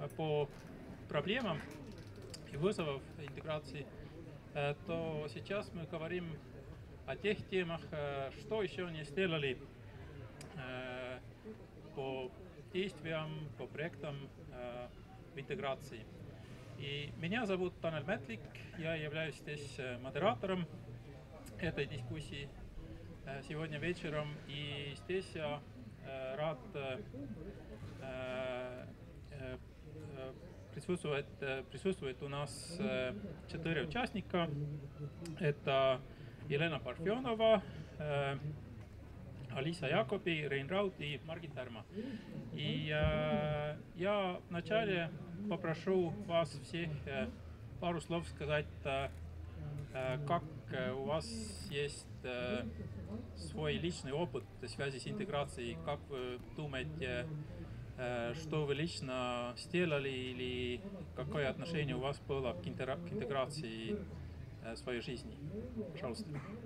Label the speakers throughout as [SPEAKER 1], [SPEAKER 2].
[SPEAKER 1] по проблемам и вызовам интеграции, то сейчас мы говорим о тех темах, что еще не сделали по действиям, по проектам в интеграции. И меня зовут Tanel Mätlik, я являюсь здесь модератором этой дискуссии сегодня вечером. И здесь я рад присутствует у нас 4 участника. Это Елена Парфенова, Алиса Якоби, Rein Raud и Margit Härma. И я вначале попрошу вас всех пару слов сказать, как у вас есть свой личный опыт в связи с интеграцией, как вы думаете, что вы лично сделали или какое отношение у вас было к интеграции в своей жизни. Пожалуйста.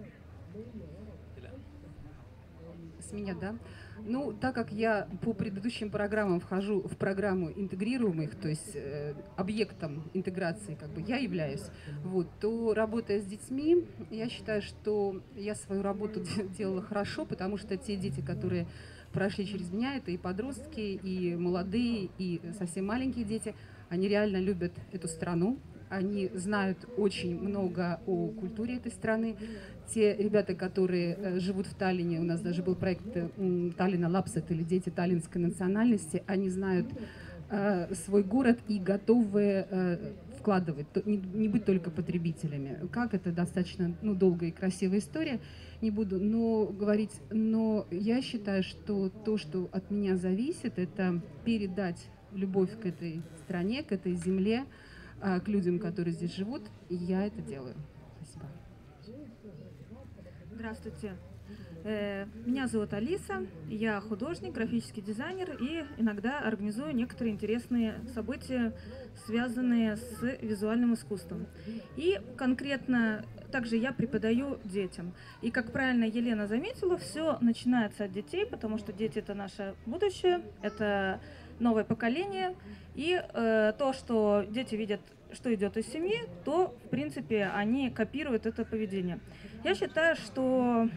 [SPEAKER 2] С меня, да? Ну, так как я по предыдущим программам вхожу в программу интегрируемых, то есть объектом интеграции как бы я являюсь, вот, то работая с детьми, я считаю, что я свою работу делала хорошо, потому что те дети, которые прошли через меня, это и подростки, и молодые, и совсем маленькие дети, они реально любят эту страну. Они знают очень много о культуре этой страны. Те ребята, которые живут в Таллине, у нас даже был проект Таллина Лапсет или дети таллинской национальности, они знают свой город и готовы вкладывать, не быть только потребителями. Как это достаточно долгая и красивая история, не буду говорить, но я считаю, что то, что от меня зависит, это передать любовь к этой стране, к этой земле, к людям, которые здесь живут, и я это делаю. Спасибо.
[SPEAKER 3] Здравствуйте. Меня зовут Алиса, я художник, графический дизайнер и иногда организую некоторые интересные события, связанные с визуальным искусством. И конкретно также я преподаю детям. И, как правильно Елена заметила, все начинается от детей, потому что дети — это наше будущее, это новое поколение. И то, что дети видят, что идет из семьи, то, в принципе, они копируют это поведение. Я считаю, что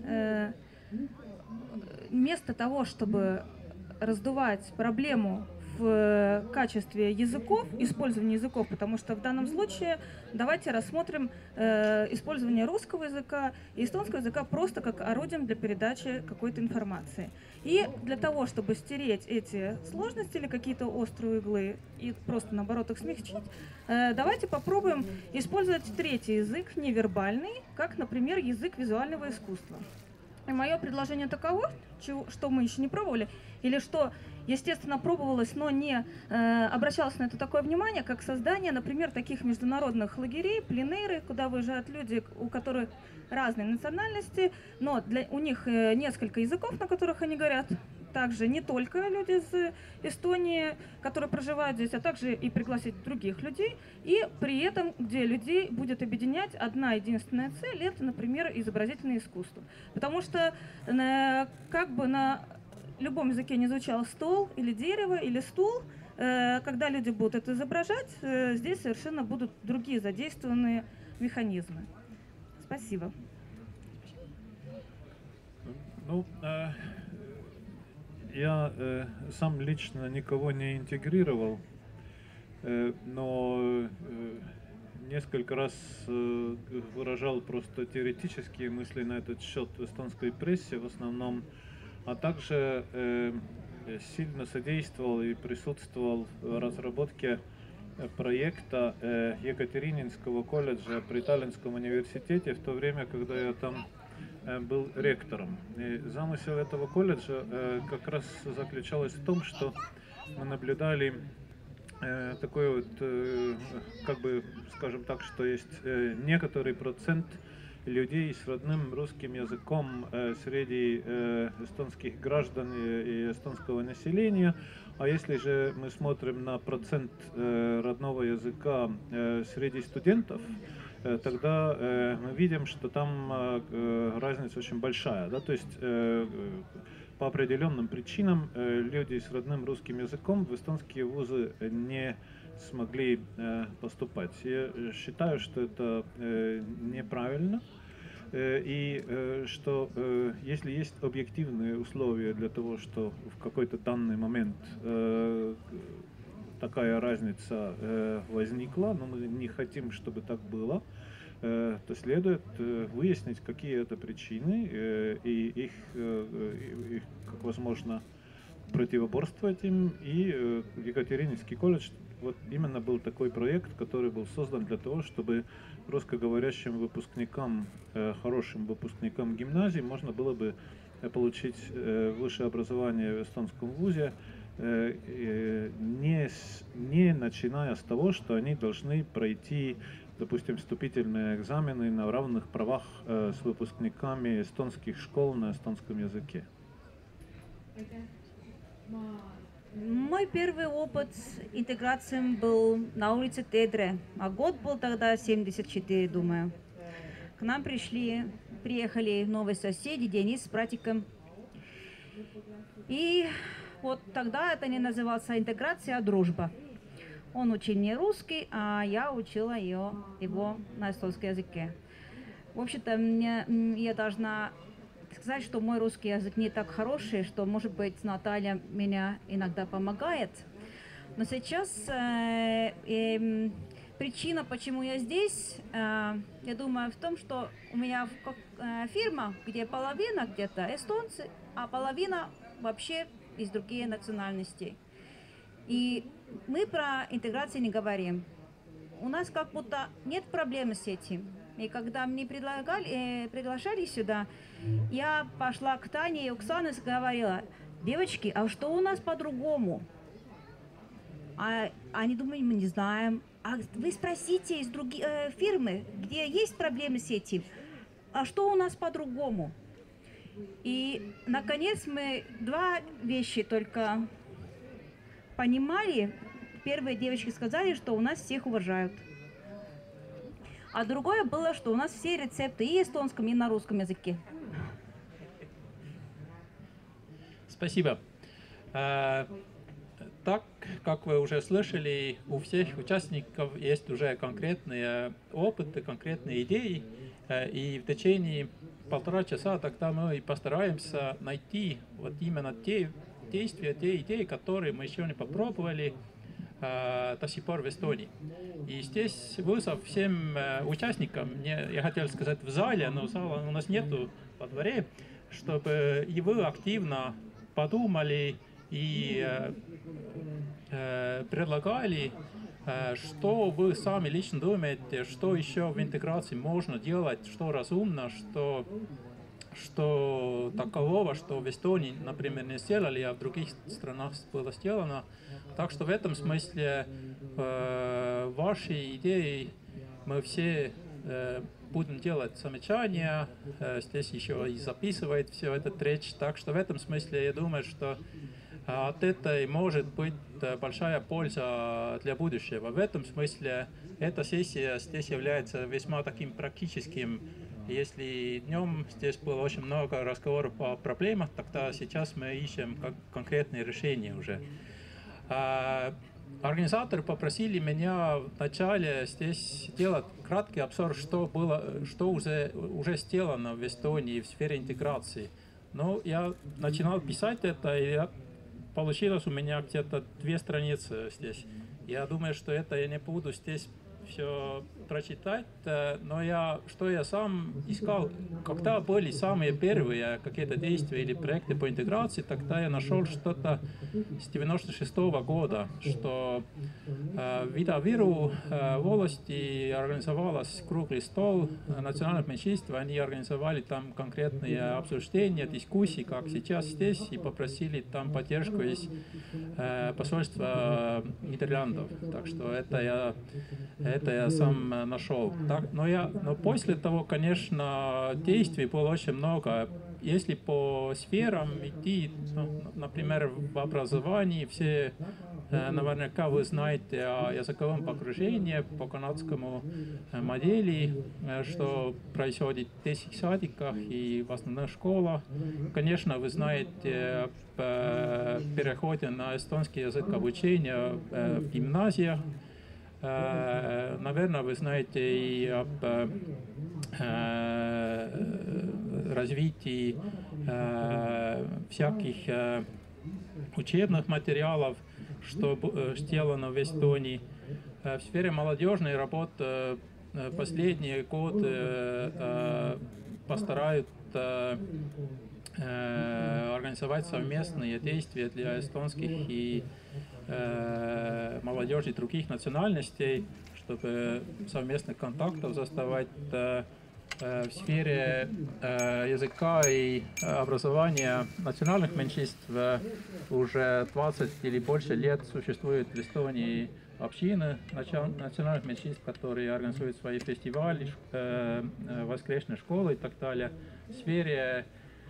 [SPEAKER 3] вместо того, чтобы раздувать проблему в качестве языков, использования языков, потому что в данном случае давайте рассмотрим использование русского языка и эстонского языка просто как орудием для передачи какой-то информации. И для того, чтобы стереть эти сложности или какие-то острые углы и просто, наоборот, их смягчить, давайте попробуем использовать третий язык, невербальный, как, например, язык визуального искусства. И мое предложение таково, что мы еще не пробовали, или что, естественно, пробовалось, но не обращалось на это такое внимание, как создание, например, таких международных лагерей, пленэры, куда выезжают люди, у которых разные национальности, но у них несколько языков, на которых они говорят. Также не только люди из Эстонии, которые проживают здесь, а также и пригласить других людей. И при этом, где людей будет объединять одна единственная цель, это, например, изобразительное искусство. Потому что как бы на любом языке не звучал стол или дерево или стул, когда люди будут это изображать, здесь совершенно будут другие задействованные механизмы. Спасибо.
[SPEAKER 4] Ну, я сам лично никого не интегрировал, но несколько раз выражал просто теоретические мысли на этот счет в эстонской прессе в основном, а также сильно содействовал и присутствовал в разработке проекта Екатерининского колледжа при Таллинском университете в то время, когда я там был ректором. И замысел этого колледжа как раз заключалась в том, что мы наблюдали такой вот, как бы, скажем так, что есть некоторый процент людей с родным русским языком среди эстонских граждан и эстонского населения. А если же мы смотрим на процент родного языка среди студентов, тогда мы видим, что там разница очень большая. Да? То есть по определенным причинам люди с родным русским языком в эстонские вузы не смогли поступать. Я считаю, что это неправильно. И что если есть объективные условия для того, что в какой-то данный момент такая разница возникла, но мы не хотим, чтобы так было, то следует выяснить, какие это причины, и их как возможно противоборствовать им. И Екатерининский колледж вот именно был такой проект, который был создан для того, чтобы русскоговорящим выпускникам, хорошим выпускникам гимназии можно было бы получить высшее образование в эстонском вузе, не начиная с того, что они должны пройти, допустим, вступительные экзамены на равных правах с выпускниками эстонских школ на эстонском языке.
[SPEAKER 5] Мой первый опыт интеграции был на улице Тедре, а год был тогда 74, думаю. К нам приехали новые соседи, Денис с братиком. И вот тогда это не называлось интеграция, а дружба. Он учил не русский, а я учила его на эстонском языке. В общем-то, я должна сказать, что мой русский язык не так хороший, что, может быть, Наталья меня иногда помогает. Но сейчас причина, почему я здесь, я думаю, в том, что у меня фирма, где половина где-то эстонцы, а половина вообще из других национальностей. И мы про интеграцию не говорим. У нас как будто нет проблемы с этим. И когда мне приглашали сюда, я пошла к Тане и Оксане и говорила: девочки, а что у нас по-другому? А они думали, мы не знаем. А вы спросите из других фирмы, где есть проблемы с этим, а что у нас по-другому? И, наконец, мы два вещи только понимали. Первые девочки сказали, что у нас всех уважают. А другое было, что у нас все рецепты и эстонском, и на русском языке.
[SPEAKER 1] Спасибо. Так, как вы уже слышали, у всех участников есть уже конкретные опыты, конкретные идеи. И в течение полтора часа тогда мы постараемся найти вот именно те действия, те идеи, которые мы еще не попробовали до сих пор в Эстонии. И здесь вызов всем участникам, я хотел сказать в зале, но зала у нас нету во дворе, чтобы и вы активно подумали и предлагали, что вы сами лично думаете, что еще в интеграции можно делать, что разумно, что такового, что в Эстонии, например, не сделали, а в других странах было сделано. Так что в этом смысле ваши идеи мы все будем делать замечания, здесь еще и записывает все этот речь. Так что в этом смысле я думаю, что от этой может быть большая польза для будущего. В этом смысле эта сессия здесь является весьма таким практическим. Если днем здесь было очень много разговоров о проблемах, тогда сейчас мы ищем конкретные решения уже. Организаторы попросили меня вначале здесь сделать краткий обзор, что уже сделано в Эстонии в сфере интеграции. Но я начинал писать это, и получилось у меня где-то 2 страницы здесь. Я думаю, что это я не буду здесь все прочитать, но что я сам искал, когда были самые первые какие-то действия или проекты по интеграции, тогда я нашел что-то с 96-го года, что в Ida-Viru волости организовалась круглый стол национальных меньшинств, они организовали там конкретные обсуждения, дискуссии, как сейчас здесь, и попросили там поддержку из посольства Нидерландов. Так что это я сам нашел. Но после того, конечно, действий было очень много. Если по сферам идти, например, в образовании, все наверняка вы знаете о языковом окружении по канадскому модели, что происходит в 10 садиках и в основных школах. Конечно, вы знаете об переходе на эстонский язык обучения в гимназиях. Наверное, вы знаете и об развитии всяких учебных материалов, что сделано в Эстонии. В сфере молодежной работы последний год постараются организовать совместные действия для эстонских и молодежи других национальностей, чтобы совместных контактов заставать в сфере языка и образования национальных меньшинств. Уже 20 или больше лет существует в Эстонии общины национальных меньшинств, которые организуют свои фестивали, воскресные школы и так далее. В сфере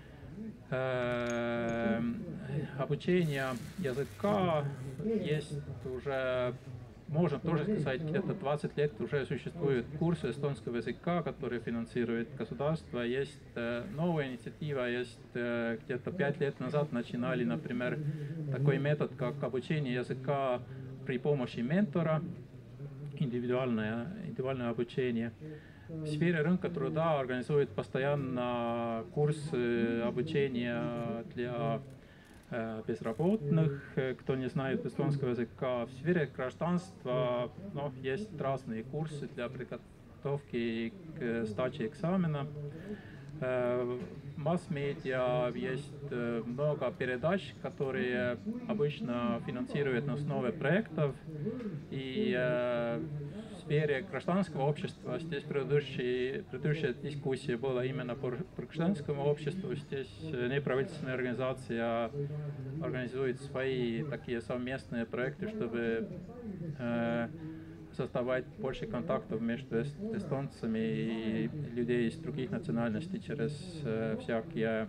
[SPEAKER 1] обучения языка есть уже, можно тоже сказать, где-то 20 лет уже существуют курсы эстонского языка, которые финансирует государство. Есть новая инициатива, есть где-то 5 лет назад начинали, например, такой метод, как обучение языка при помощи ментора, индивидуальное обучение. В сфере рынка труда организуют постоянно курсы обучения для безработных, кто не знает эстонского языка. В сфере гражданства есть разные курсы для подготовки к сдаче экзамена. В масс-медиа есть много передач, которые обычно финансируют на основе проектов. И в сфере гражданского общества здесь предыдущая дискуссия была именно по гражданскому обществу. Здесь неправительственная организация организует свои такие совместные проекты, чтобы создавать больше контактов между эстонцами и людей из других национальностей через всякие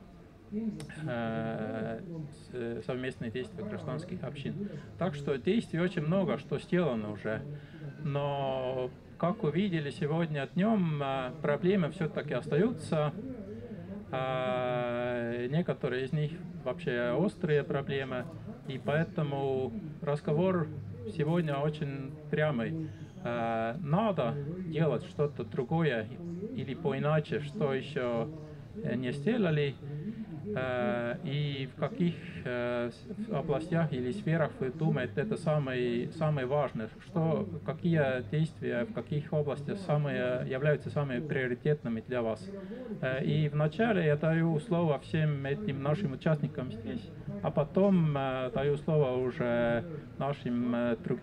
[SPEAKER 1] совместные действия гражданских общин. Так что действий очень много, что сделано уже. Но, как увидели сегодня днем, проблемы все-таки остаются. Некоторые из них вообще острые проблемы. И поэтому разговор сегодня очень прямый. Надо делать что-то другое или поиначе, что еще не сделали, и в каких областях или сферах вы думаете, это самое важное, какие действия в каких областях являются самыми приоритетными для вас. И вначале я даю слово всем этим нашим участникам здесь, а потом даю слово уже нашим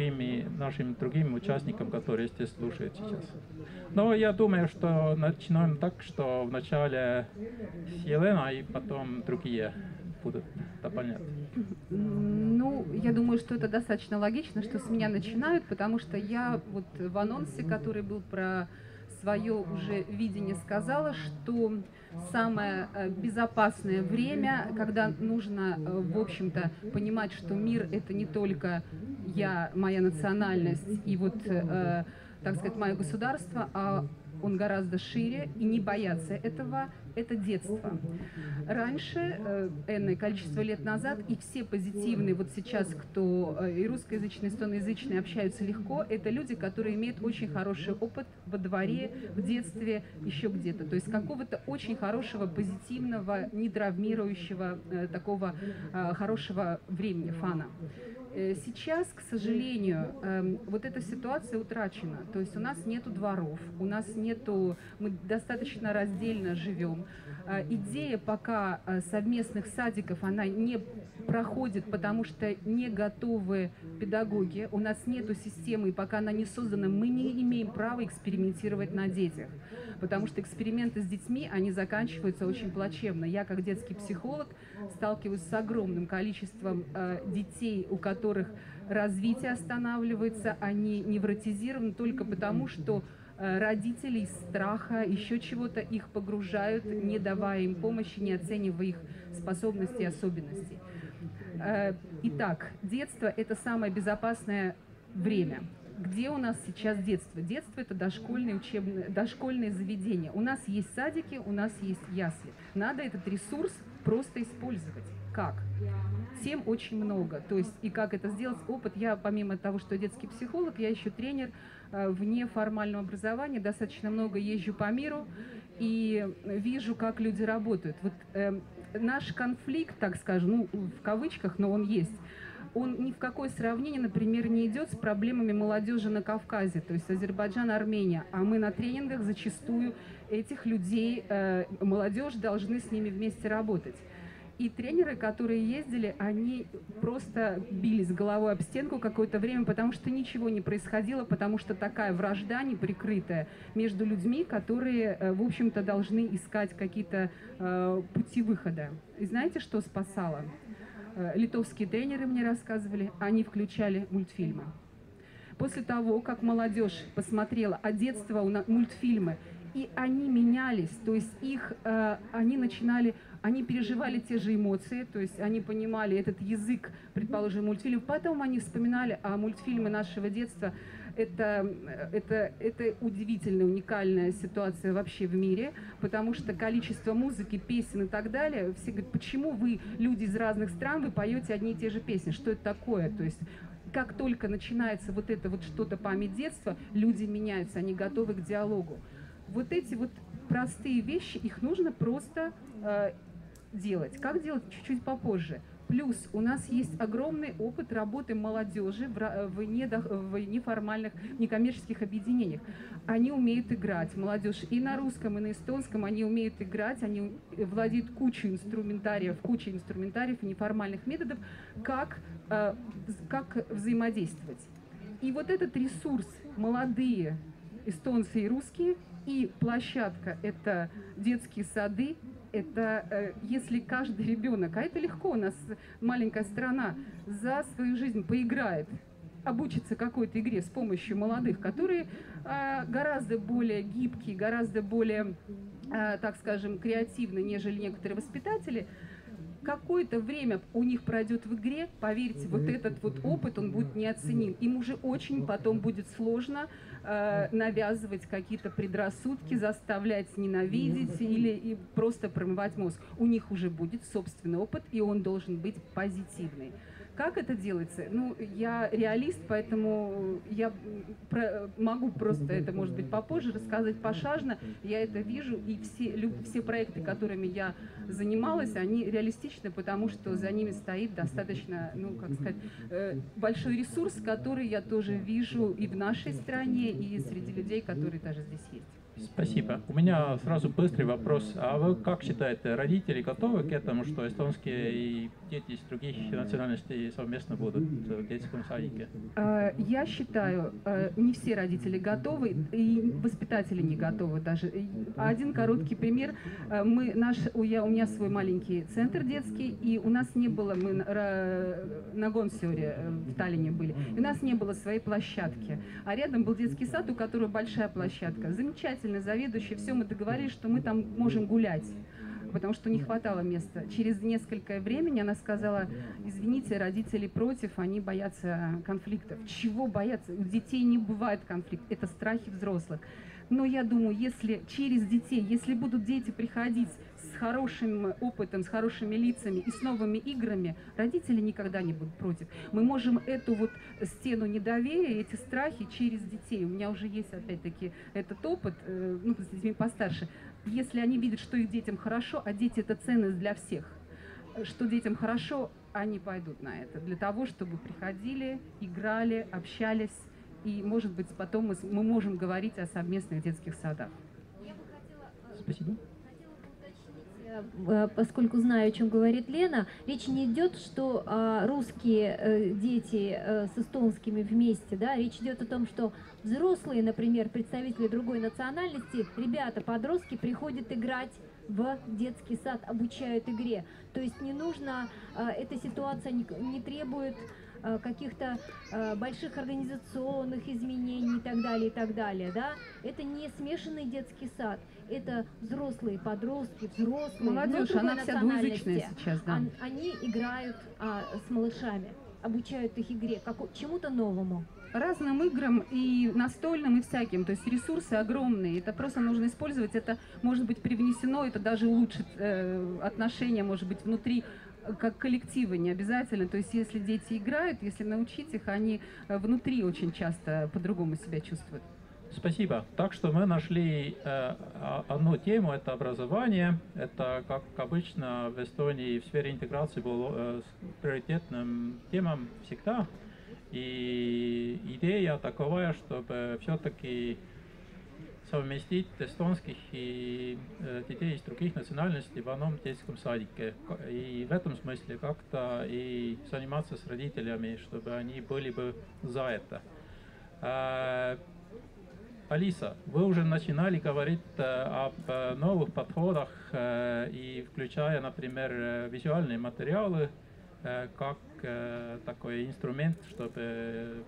[SPEAKER 1] другим участникам, которые здесь слушают сейчас. Но я думаю, что начинаем так, что вначале с Еленой, и потом другие будут дополнять.
[SPEAKER 2] Ну, я думаю, что это достаточно логично, что с меня начинают, потому что я вот в анонсе, который был про свое уже видение, сказала, что самое безопасное время, когда нужно, в общем-то, понимать, что мир — это не только я, моя национальность и вот, так сказать, мое государство, а он гораздо шире, и не бояться этого — это детство. Раньше, энное количество лет назад, и все позитивные, вот сейчас, кто и русскоязычные, и эстоноязычные общаются легко, это люди, которые имеют очень хороший опыт во дворе, в детстве, еще где-то. То есть какого-то очень хорошего, позитивного, нетравмирующего, такого хорошего времени, фана. Сейчас, к сожалению, вот эта ситуация утрачена. То есть у нас нету дворов, мы достаточно раздельно живем. Идея пока совместных садиков, она не проходит, потому что не готовы педагоги. У нас нету системы, и пока она не создана, мы не имеем права экспериментировать на детях. Потому что эксперименты с детьми, они заканчиваются очень плачевно. Я, как детский психолог, сталкиваюсь с огромным количеством детей, у которых развитие останавливается, они невротизированы только потому, что родители из страха, еще чего-то их погружают, не давая им помощи, не оценивая их способностей и особенностей. Итак, детство – это самое безопасное время. Где у нас сейчас детство? Детство – это дошкольные заведения. У нас есть садики, у нас есть ясли. Надо этот ресурс просто использовать. Как? Тем очень много. То есть, и как это сделать? Опыт. Я, помимо того, что детский психолог, я еще тренер вне формального образования. Достаточно много езжу по миру и вижу, как люди работают. Вот наш конфликт, так скажем, ну, в кавычках, но он есть, он ни в какое сравнение, например, не идет с проблемами молодежи на Кавказе, то есть Азербайджан, Армения. А мы на тренингах зачастую этих людей, молодежь, должны с ними вместе работать. И тренеры, которые ездили, они просто бились головой об стенку какое-то время, потому что ничего не происходило, потому что такая вражда неприкрытая между людьми, которые, в общем-то, должны искать какие-то пути выхода. И знаете, что спасало? Литовские тренеры мне рассказывали, они включали мультфильмы. После того, как молодежь посмотрела, а детство у нас мультфильмы, и они менялись, то есть они переживали те же эмоции, то есть они понимали этот язык, предположим, мультфильмов, потом они вспоминали, мультфильмы нашего детства. Это удивительная, уникальная ситуация вообще в мире, потому что количество музыки, песен и так далее, все говорят, почему вы, люди из разных стран, вы поете одни и те же песни, что это такое? То есть как только начинается вот это вот что-то память детства, люди меняются, они готовы к диалогу. Вот эти вот простые вещи, их нужно просто делать. Как делать? Чуть-чуть попозже. Плюс у нас есть огромный опыт работы молодежи в неформальных, некоммерческих объединениях. Они умеют играть, молодежь и на русском, и на эстонском, они умеют играть, они владеют кучей инструментариев и неформальных методов, как взаимодействовать. И вот этот ресурс, молодые эстонцы и русские, и площадка – это детские сады. Это если каждый ребенок, а это легко, у нас маленькая страна, за свою жизнь поиграет, обучится какой-то игре с помощью молодых, которые гораздо более гибкие, гораздо более, так скажем, креативны, нежели некоторые воспитатели, какое-то время у них пройдет в игре, поверьте, вот этот вот опыт, он будет неоценим. Им уже очень потом будет сложно навязывать какие-то предрассудки, заставлять ненавидеть или просто промывать мозг. У них уже будет собственный опыт, и он должен быть позитивный. Как это делается? Ну, я реалист, поэтому я могу просто это, может быть, попозже рассказать пошажно. Я это вижу, и все проекты, которыми я занималась, они реалистичны, потому что за ними стоит достаточно, ну, как сказать, большой ресурс, который я тоже вижу и в нашей стране, и среди людей, которые даже здесь есть.
[SPEAKER 1] Спасибо. У меня сразу быстрый вопрос. А вы как считаете, родители готовы к этому, что эстонские и дети из других национальностей совместно будут в детском садике?
[SPEAKER 2] Я считаю, не все родители готовы, и воспитатели не готовы даже. Один короткий пример. У меня свой маленький центр детский, и у нас не было, мы на Гонсиоре в Таллине были, и у нас не было своей площадки. А рядом был детский сад, у которого большая площадка. Замечательно. Заведующий, все, мы договорились, что мы там можем гулять, потому что не хватало места. Через несколько времени она сказала, извините, родители против, они боятся конфликтов. Чего бояться? У детей не бывает конфликт, это страхи взрослых. Но я думаю, если через детей, если будут дети приходить с хорошим опытом, с хорошими лицами и с новыми играми, родители никогда не будут против. Мы можем эту вот стену недоверия, эти страхи через детей. У меня уже есть, опять-таки, этот опыт, ну, с детьми постарше. Если они видят, что их детям хорошо, а дети – это ценность для всех, что детям хорошо, они пойдут на это. Для того, чтобы приходили, играли, общались. И, может быть, потом мы можем говорить о совместных детских садах.
[SPEAKER 1] Спасибо.
[SPEAKER 6] Поскольку знаю, о чем говорит Лена, речь не идет, что русские дети с эстонскими вместе, да, речь идет о том, что взрослые, например, представители другой национальности, ребята, подростки приходят играть в детский сад, обучают игре. То есть не нужно, эта ситуация не требует каких-то больших организационных изменений и так далее, да. Это не смешанный детский сад, это взрослые подростки, взрослые,
[SPEAKER 2] Молодежь, она вся двуязычная сейчас, да.
[SPEAKER 6] Они играют с малышами, обучают их игре, чему-то новому.
[SPEAKER 2] Разным играм и настольным, и всяким. То есть ресурсы огромные. Это просто нужно использовать. Это может быть привнесено, это даже улучшит отношения, может быть, внутри как коллектива, не обязательно. То есть если дети играют, если научить их, они внутри очень часто по-другому себя чувствуют.
[SPEAKER 1] Спасибо. Так что мы нашли одну тему, это образование. Это, как обычно, в Эстонии в сфере интеграции было приоритетным темам всегда. И идея таковая, чтобы все-таки совместить эстонских и детей из других национальностей в одном детском садике. И в этом смысле как-то и заниматься с родителями, чтобы они были бы за это. Алиса, вы уже начинали говорить об новых подходах, и включая, например, визуальные материалы, как такой инструмент, чтобы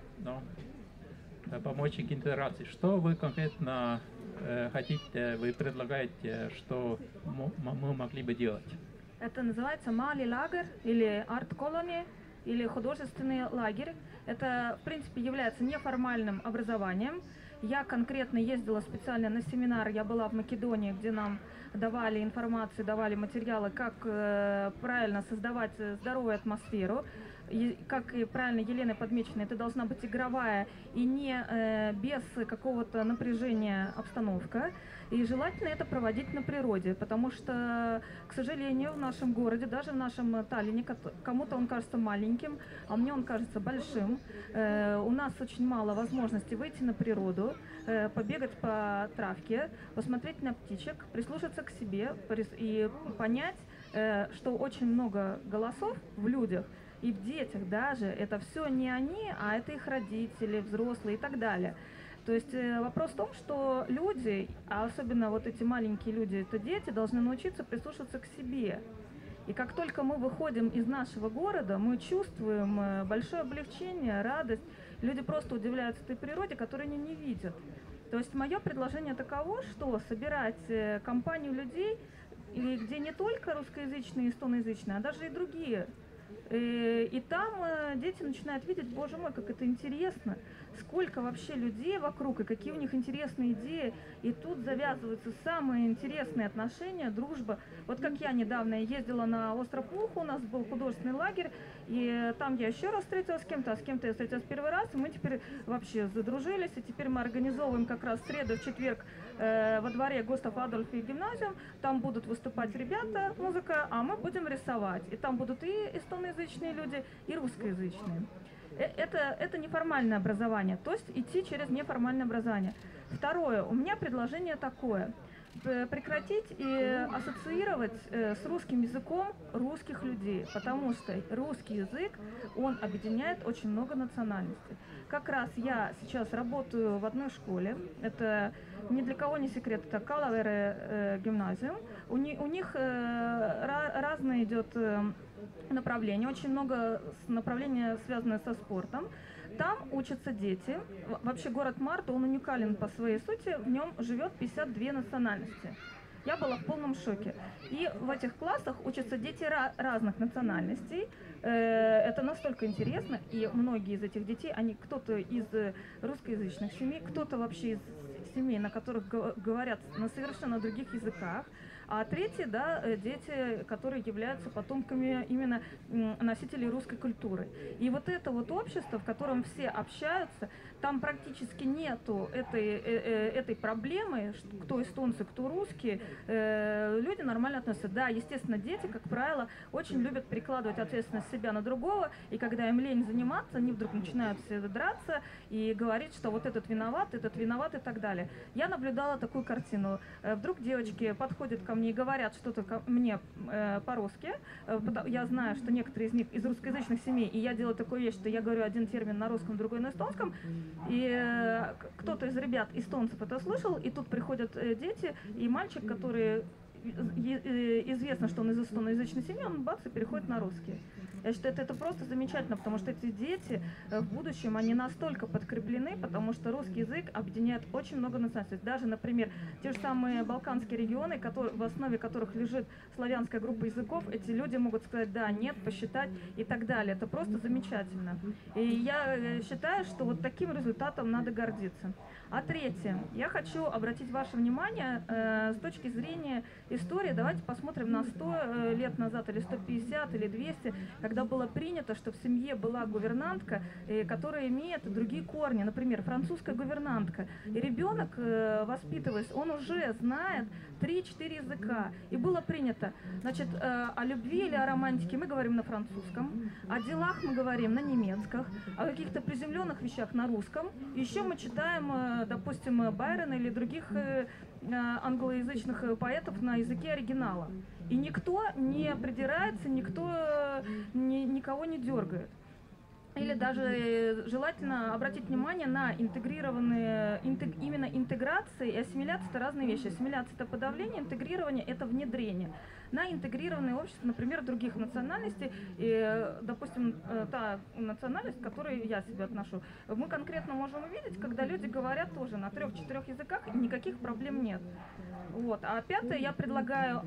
[SPEAKER 1] помочь к интеграции. Что вы конкретно хотите, вы предлагаете, что мы могли бы делать?
[SPEAKER 3] Это называется Маали-лагерь или арт-колония или художественный лагерь. Это, в принципе, является неформальным образованием. Я конкретно ездила специально на семинар, я была в Македонии, где нам давали информацию, давали материалы, как правильно создавать здоровую атмосферу. И, как и правильно Еленой подмечено, это должна быть игровая и не без какого-то напряжения обстановка. И желательно это проводить на природе, потому что, к сожалению, в нашем городе, даже в нашем Таллине, кому-то он кажется маленьким, а мне он кажется большим. У нас очень мало возможностей выйти на природу, побегать по травке, посмотреть на птичек, прислушаться к себе и понять, что очень много голосов в людях и в детях даже. Это все не они, а это их родители, взрослые и так далее. То есть вопрос в том, что люди, а особенно вот эти маленькие люди, это дети, должны научиться прислушиваться к себе. И как только мы выходим из нашего города, мы чувствуем большое облегчение, радость. Люди просто удивляются той природе, которую они не видят. То есть мое предложение таково, что собирать компанию людей, где не только русскоязычные и эстоноязычные, а даже и другие. И там дети начинают видеть, боже мой, как это интересно, сколько вообще людей вокруг и какие у них интересные идеи. И тут завязываются самые интересные отношения, дружба. Вот как я недавно ездила на остров Муху, у нас был художественный лагерь, и там я еще раз встретилась с кем-то, а с кем-то я встретилась первый раз, и мы теперь вообще задружились, и теперь мы организовываем как раз в среду, в четверг во дворе Густав Адольф и гимназиум, там будут выступать ребята, музыка, а мы будем рисовать. И там будут и эстоноязычные люди, и русскоязычные. Это неформальное образование, то есть идти через неформальное образование. Второе, у меня предложение такое. Прекратить и ассоциировать с русским языком русских людей, потому что русский язык, он объединяет очень много национальностей. Как раз я сейчас работаю в одной школе, это ни для кого не секрет, это Калавере гимназиум. У них разное идет направление, очень много направлений, связанных со спортом. Там учатся дети. Вообще город Марта, он уникален по своей сути, в нем живет 52 национальности. Я была в полном шоке. И в этих классах учатся дети разных национальностей. Это настолько интересно, и многие из этих детей, они кто-то из русскоязычных семей, кто-то вообще из семей, на которых говорят на совершенно других языках. А третьи, да, дети, которые являются потомками именно носителей русской культуры. И вот это вот общество, в котором все общаются, там практически нету этой проблемы, кто эстонцы, кто русские, люди нормально относятся. Да, естественно, дети, как правило, очень любят перекладывать ответственность себя на другого, и когда им лень заниматься, они вдруг начинают все драться и говорить, что вот этот виноват и так далее. Я наблюдала такую картину. Вдруг девочки подходят ко мне и говорят что-то мне по-русски. Я знаю, что некоторые из них из русскоязычных семей, и я делаю такую вещь, что я говорю один термин на русском, другой на эстонском, и кто-то из ребят, эстонцев, это слышал, и тут приходят дети, и мальчик, который известно, что он из эстоноязычной семьи, он бац и переходит на русский. Я считаю, это просто замечательно, потому что эти дети в будущем, они настолько подкреплены, потому что русский язык объединяет очень много национальностей. Даже, например, те же самые балканские регионы, в основе которых лежит славянская группа языков, эти люди могут сказать да, нет, посчитать и так далее. Это просто замечательно. И я считаю, что вот таким результатом надо гордиться. А третье, я хочу обратить ваше внимание с точки зрения истории. Давайте посмотрим на 100 лет назад, или 150, или 200, когда было принято, что в семье была гувернантка, которая имеет другие корни, например, французская гувернантка. И ребенок, воспитываясь, он уже знает 3-4 языка. И было принято, значит, о любви или о романтике мы говорим на французском, о делах мы говорим на немецком, о каких-то приземленных вещах на русском. Еще мы читаем, допустим, Байрона или других англоязычных поэтов на языке оригинала. И никто не придирается, никто никого не дергает. Или даже желательно обратить внимание на интегрированные, именно интеграции и ассимиляция – это разные вещи. Ассимиляция – это подавление, интегрирование – это внедрение. На интегрированные общества, например, других национальностей, и, допустим, та национальность, к которой я себя отношу, мы конкретно можем увидеть, когда люди говорят тоже на 3-4 языках, и никаких проблем нет. Вот. А пятое, я предлагаю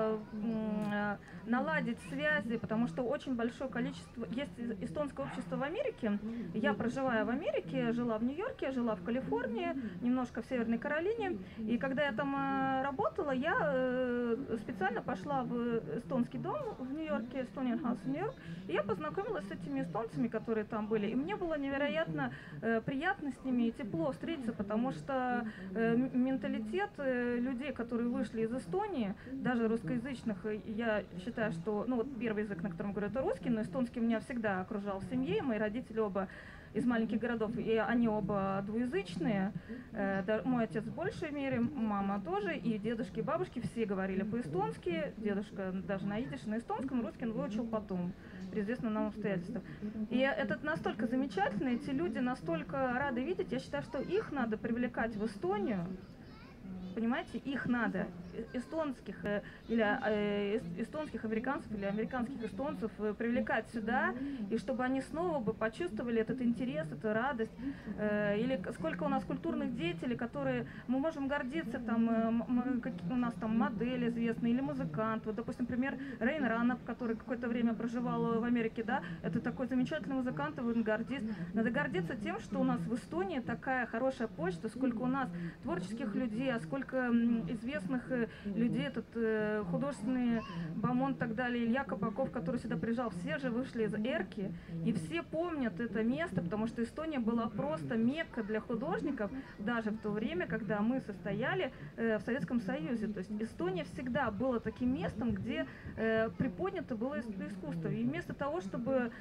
[SPEAKER 3] наладить связи, потому что очень большое количество, есть эстонское общество в Америке, я проживаю в Америке, жила в Нью-Йорке, жила в Калифорнии, немножко в Северной Каролине, и когда я там работала, я специально пошла в эстонский дом в Нью-Йорке, Estonian House в Нью-Йорк, и я познакомилась с этими эстонцами, которые там были, и мне было невероятно приятно с ними и тепло встретиться, потому что менталитет людей, которые вышли из Эстонии, даже русскоязычных, я считаю, что, ну вот первый язык, на котором говорю, это русский, но эстонский меня всегда окружал в семье, мои родители оба из маленьких городов, и они оба двуязычные, мой отец в большей мере, мама тоже, и дедушки, и бабушки все говорили по-эстонски, дедушка даже на идише, на эстонском, русский он выучил потом, при известным нам обстоятельствам. И это настолько замечательно, эти люди настолько рады видеть, я считаю, что их надо привлекать в Эстонию, понимаете, их надо, эстонских или эстонских американцев или американских эстонцев привлекать сюда, и чтобы они снова бы почувствовали этот интерес, эту радость. Или сколько у нас культурных деятелей, которые мы можем гордиться, там, у нас там модель известная или музыкант. Вот, допустим, например, Рейн Ранап, который какое-то время проживал в Америке, да, это такой замечательный музыкант, авангардист. Надо гордиться тем, что у нас в Эстонии такая хорошая почта, сколько у нас творческих людей, а сколько известных людей, этот художественный Бамон и так далее, Илья Кабаков, который сюда приезжал, все же вышли из Эрки, и все помнят это место, потому что Эстония была просто мекка для художников, даже в то время, когда мы состояли в Советском Союзе. То есть Эстония всегда была таким местом, где приподнято было искусство. И вместо того, чтобы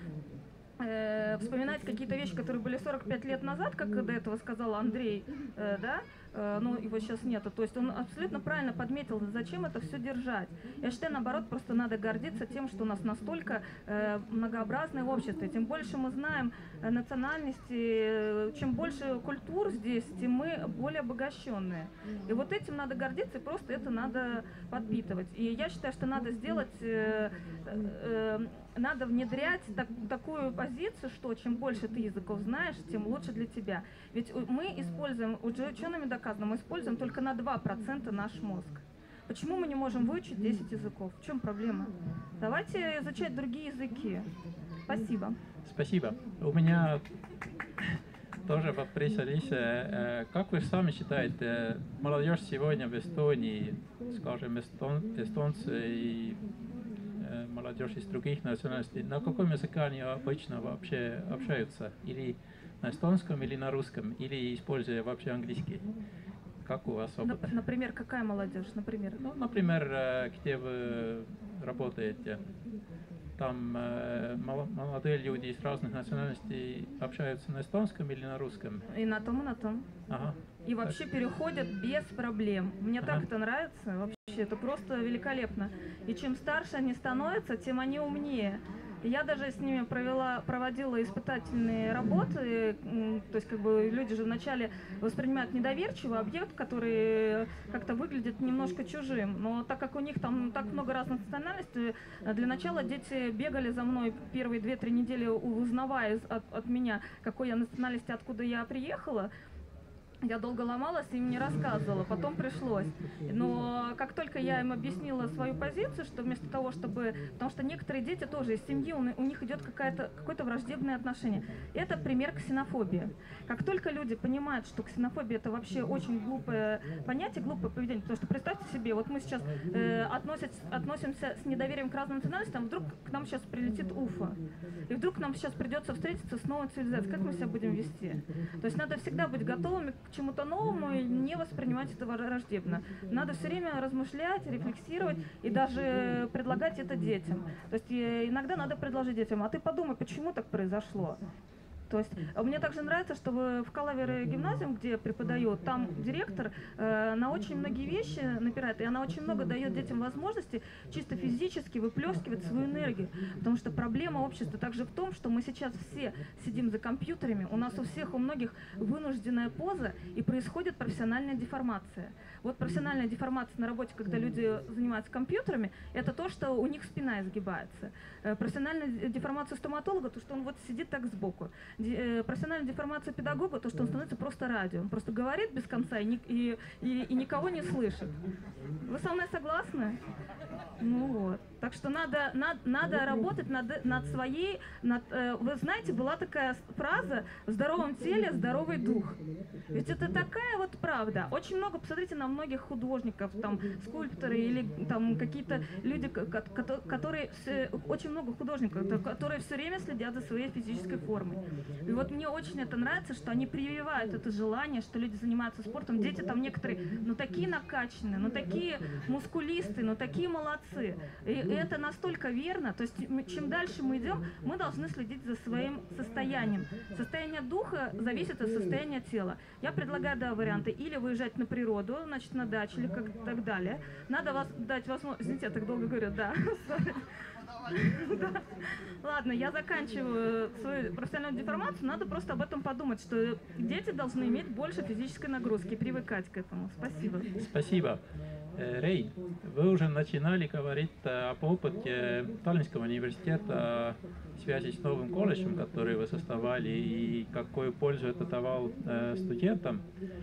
[SPEAKER 3] вспоминать какие-то вещи, которые были 45 лет назад, как до этого сказал Андрей, да, но его сейчас нету. То есть он абсолютно правильно подметил, зачем это все держать. Я считаю, наоборот, просто надо гордиться тем, что у нас настолько многообразное общество. И тем больше мы знаем национальности, чем больше культур здесь, тем мы более обогащенные. И вот этим надо гордиться, и просто это надо подпитывать. И я считаю, что надо сделать, надо внедрять такую позицию, что чем больше ты языков знаешь, тем лучше для тебя. Ведь мы используем, уже учеными доказано, мы используем только на 2% наш мозг. Почему мы не можем выучить 10 языков? В чем проблема? Давайте изучать другие языки. Спасибо.
[SPEAKER 1] Спасибо. У меня тоже вопрос, Алиса. Как вы сами считаете, молодежь сегодня в Эстонии, скажем, эстонцы и молодежь из других национальностей, на каком языке они обычно вообще общаются? Или на эстонском, или на русском, или используя вообще английский? Как у вас опыт?
[SPEAKER 3] Например, какая молодежь? Например?
[SPEAKER 1] Ну, например, где вы работаете, там молодые люди из разных национальностей общаются на эстонском или на русском?
[SPEAKER 3] И на том, и на том.
[SPEAKER 1] Ага.
[SPEAKER 3] И вообще переходят без проблем. Мне так это нравится. Вообще, это просто великолепно. И чем старше они становятся, тем они умнее. Я даже с ними проводила испытательные работы, то есть как бы люди же вначале воспринимают недоверчиво объект, который как-то выглядит немножко чужим, но так как у них там так много разных национальностей, для начала дети бегали за мной первые 2-3 недели, узнавая от меня, какой я национальности, откуда я приехала. Я долго ломалась и им не рассказывала, потом пришлось. Но как только я им объяснила свою позицию, что вместо того, чтобы... Потому что некоторые дети тоже из семьи, у них идет какое-то враждебное отношение. Это пример ксенофобии. Как только люди понимают, что ксенофобия это вообще очень глупое понятие, глупое поведение, потому что представьте себе, вот мы сейчас относимся с недоверием к разным национальностям, вдруг к нам сейчас прилетит Уфа, и вдруг нам сейчас придется встретиться с новой цивилизацией. Как мы себя будем вести? То есть надо всегда быть готовыми к чему-то новому и не воспринимать это враждебно. Надо все время размышлять, рефлексировать и даже предлагать это детям. То есть иногда надо предложить детям, а ты подумай, почему так произошло. То есть мне также нравится, что в Калавере гимназиум, где я преподаю, там директор на очень многие вещи напирает, и она очень много дает детям возможности чисто физически выплескивать свою энергию. Потому что проблема общества также в том, что мы сейчас все сидим за компьютерами, у нас у всех, у многих вынужденная поза, и происходит профессиональная деформация. Вот профессиональная деформация на работе, когда люди занимаются компьютерами, это то, что у них спина изгибается. Профессиональная деформация стоматолога, то, что он вот сидит так сбоку. Профессиональная деформация педагога, то, что он становится просто радио. Он просто говорит без конца и никого не слышит. Вы со мной согласны? Ну вот. Так что надо работать над своей... вы знаете, была такая фраза «в здоровом теле здоровый дух». Ведь это такая вот правда. Очень много, посмотрите на многих художников, там, скульпторы или там какие-то люди, которые... Очень много художников, которые все время следят за своей физической формой. И вот мне очень это нравится, что они прививают это желание, что люди занимаются спортом. Дети там некоторые, ну такие накачанные, ну такие мускулисты, ну такие молодцы. И это настолько верно, то есть чем дальше мы идем, мы должны следить за своим состоянием. Состояние духа зависит от состояния тела. Я предлагаю два варианта. Или выезжать на природу, значит на дачу или как так далее. Надо вас дать возможность... Извините, я так долго говорю, да. Ладно, я заканчиваю свою профессиональную деформацию. Надо просто об этом подумать, что дети должны иметь больше физической нагрузки, привыкать к этому. Спасибо.
[SPEAKER 1] Спасибо. Рейн, вы уже начинали говорить об опыте Таллинского университета в связи с новым колледжем, который вы создавали, и какую пользу это давал студентам.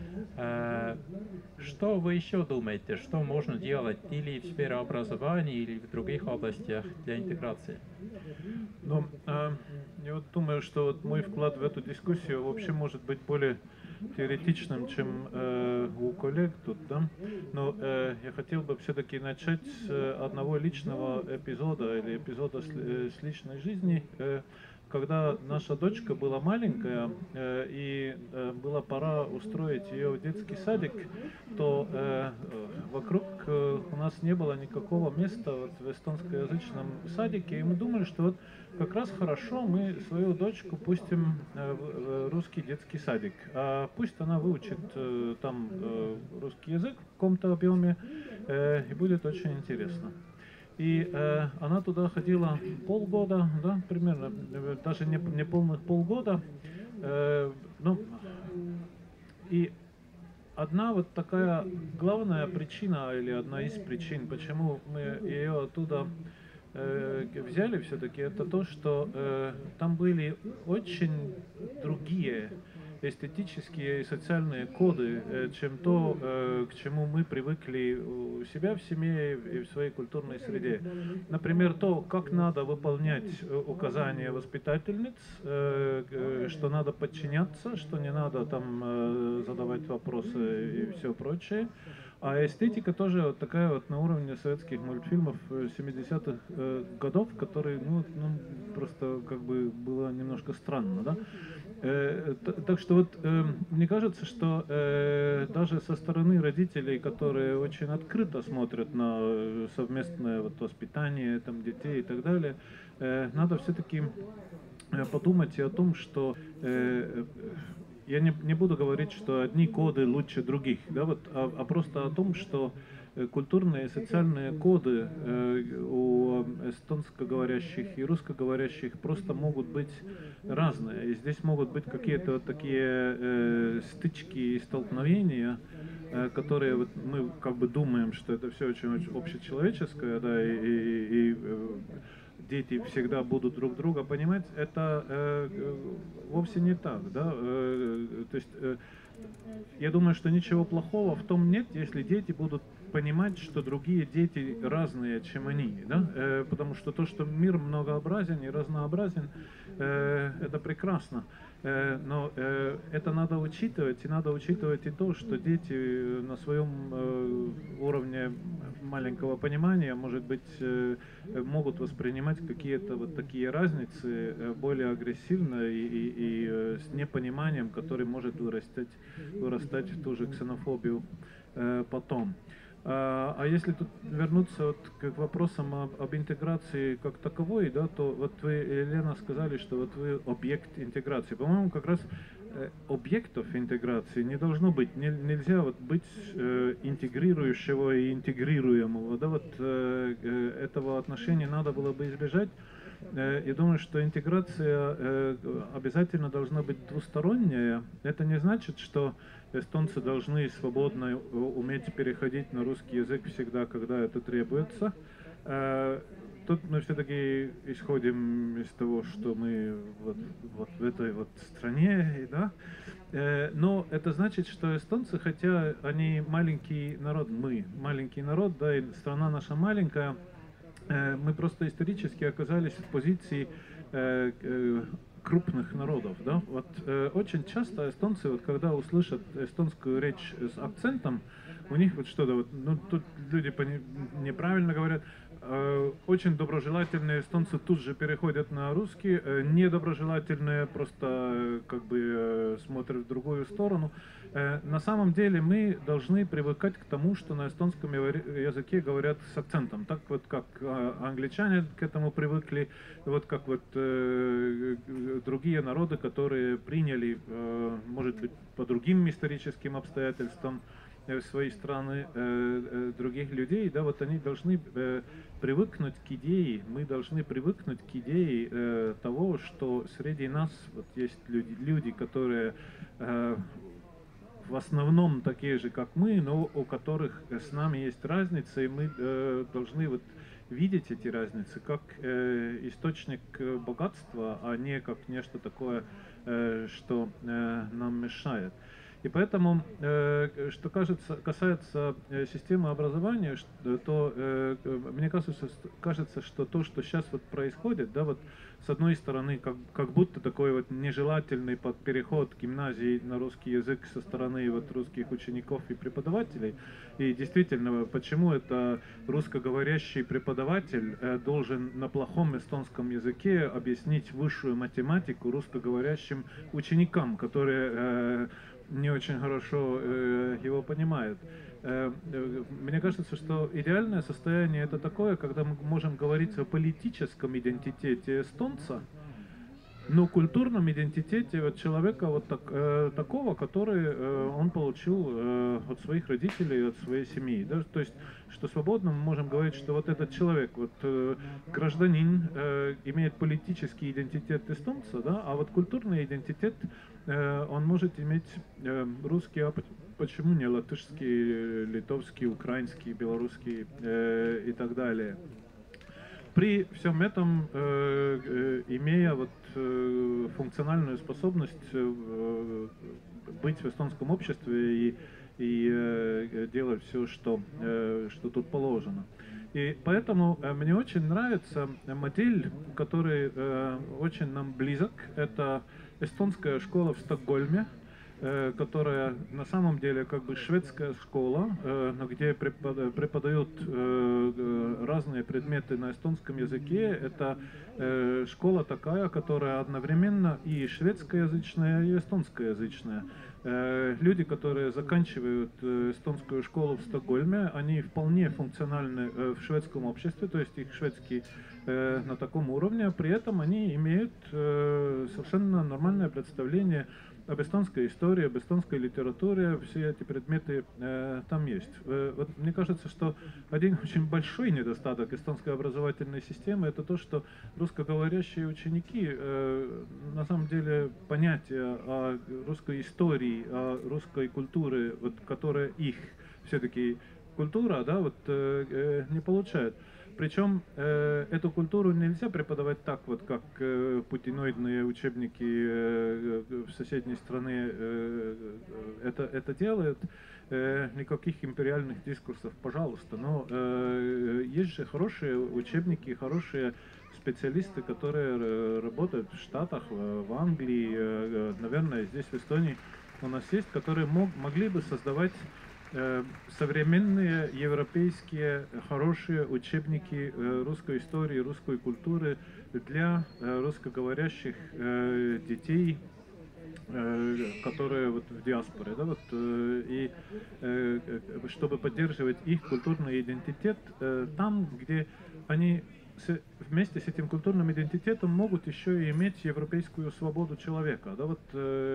[SPEAKER 1] Что вы еще думаете, что можно делать или в сфере образования, или в других областях для интеграции?
[SPEAKER 4] Ну, я вот думаю, что вот мой вклад в эту дискуссию вообще может быть более теоретичным, чем у коллег тут, да? Но я хотел бы все-таки начать с одного личного эпизода или эпизода с личной жизни, когда наша дочка была маленькая и была пора устроить ее в детский садик, то вокруг у нас не было никакого места вот в эстонскоязычном садике, и мы думали, что вот как раз хорошо мы свою дочку пустим в русский детский садик, а пусть она выучит там русский язык в каком-то объеме, и будет очень интересно. И она туда ходила полгода, да, примерно, даже не полных полгода. Ну, и одна вот такая главная причина, или одна из причин, почему мы ее оттуда взяли все-таки, это то, что там были очень другие эстетические и социальные коды, чем то, к чему мы привыкли у себя в семье и в своей культурной среде. Например, то, как надо выполнять указания воспитательниц, что надо подчиняться, что не надо там задавать вопросы и все прочее. А эстетика тоже вот такая вот на уровне советских мультфильмов 70-х годов, которые, ну, просто как бы было немножко странно, да? Так что вот мне кажется, что даже со стороны родителей, которые очень открыто смотрят на совместное вот воспитание там, детей и так далее, надо все-таки подумать и о том, что я не буду говорить, что одни коды лучше других, да, вот, а просто о том, что культурные и социальные коды у эстонскоговорящих и русскоговорящих просто могут быть разные. И здесь могут быть какие-то вот такие стычки и столкновения, которые вот мы как бы думаем, что это все очень общечеловеческое, да, и дети всегда будут друг друга понимать, это вовсе не так, да, то есть я думаю, что ничего плохого в том нет, если дети будут понимать, что другие дети разные, чем они, да, потому что то, что мир многообразен и разнообразен, это прекрасно. Но это надо учитывать, и надо учитывать и то, что дети на своем уровне маленького понимания, может быть, могут воспринимать какие-то вот такие разницы более агрессивно и с непониманием, который может вырастать в ту же ксенофобию потом. А если тут вернуться вот к вопросам об интеграции как таковой, да, то вот вы, Елена, сказали, что вот вы объект интеграции. По-моему, как раз объектов интеграции не должно быть. Нельзя вот быть интегрирующего и интегрируемого. Да, вот этого отношения надо было бы избежать. Я думаю, что интеграция обязательно должна быть двусторонняя. Это не значит, что эстонцы должны свободно уметь переходить на русский язык всегда, когда это требуется. Тут мы все-таки исходим из того, что мы вот в этой вот стране, да. Но это значит, что эстонцы, хотя они маленький народ, мы маленький народ, да, и страна наша маленькая, мы просто исторически оказались в позиции крупных народов, да. Вот очень часто эстонцы, вот когда услышат эстонскую речь с акцентом, у них вот что-то вот, ну тут люди неправильно говорят, очень доброжелательные эстонцы тут же переходят на русский, недоброжелательные просто как бы смотрят в другую сторону. На самом деле мы должны привыкать к тому, что на эстонском языке говорят с акцентом, так вот как англичане к этому привыкли, вот как вот другие народы, которые приняли, может быть, по другим историческим обстоятельствам в свои страны других людей, да, вот они должны привыкнуть к идее, мы должны привыкнуть к идее того, что среди нас вот есть люди, которые в основном такие же, как мы, но у которых с нами есть разница, и мы должны вот видеть эти разницы как источник богатства, а не как нечто такое, что нам мешает. И поэтому, что касается системы образования, то мне кажется, что то, что сейчас вот происходит, да, вот с одной стороны, как будто такой вот нежелательный переход гимназии на русский язык со стороны вот русских учеников и преподавателей. И действительно, почему это русскоговорящий преподаватель должен на плохом эстонском языке объяснить высшую математику русскоговорящим ученикам, которые не очень хорошо его понимают. Мне кажется, что идеальное состояние это такое, когда мы можем говорить о политическом идентитете эстонца, но культурном идентитете вот человека вот такого, который он получил от своих родителей, от своей семьи. Да? То есть, что свободно мы можем говорить, что вот этот человек, вот гражданин, имеет политический идентитет эстонца, да? А вот культурный идентитет он может иметь русский, а почему не латышский, литовский, украинский, белорусский и так далее. При всем этом, имея вот функциональную способность быть в эстонском обществе и делать все, что тут положено. И поэтому мне очень нравится модель, который очень нам близок. Это эстонская школа в Стокгольме, которая на самом деле как бы шведская школа, но где преподают разные предметы на эстонском языке. Это школа такая, которая одновременно и шведскоязычная, и эстонскоязычная. Люди, которые заканчивают эстонскую школу в Стокгольме, они вполне функциональны в шведском обществе, то есть их шведский на таком уровне, а при этом они имеют совершенно нормальное представление об эстонской истории, об эстонской литературе, все эти предметы там есть. Вот мне кажется, что один очень большой недостаток эстонской образовательной системы — это то, что русскоговорящие ученики на самом деле понятия о русской истории, о русской культуре, вот, которая их все-таки культура, да, вот, не получают. Причем эту культуру нельзя преподавать так, вот как путиноидные учебники в соседней стране это делают. Никаких империальных дискурсов, пожалуйста. Но есть же хорошие учебники, хорошие специалисты, которые работают в Штатах, в Англии, наверное, здесь в Эстонии у нас есть, которые могли бы создавать современные европейские хорошие учебники русской истории, русской культуры для русскоговорящих детей, которые вот в диаспоре, да, вот, и чтобы поддерживать их культурный идентитет там, где они вместе с этим культурным идентитетом могут еще и иметь европейскую свободу человека, да, вот.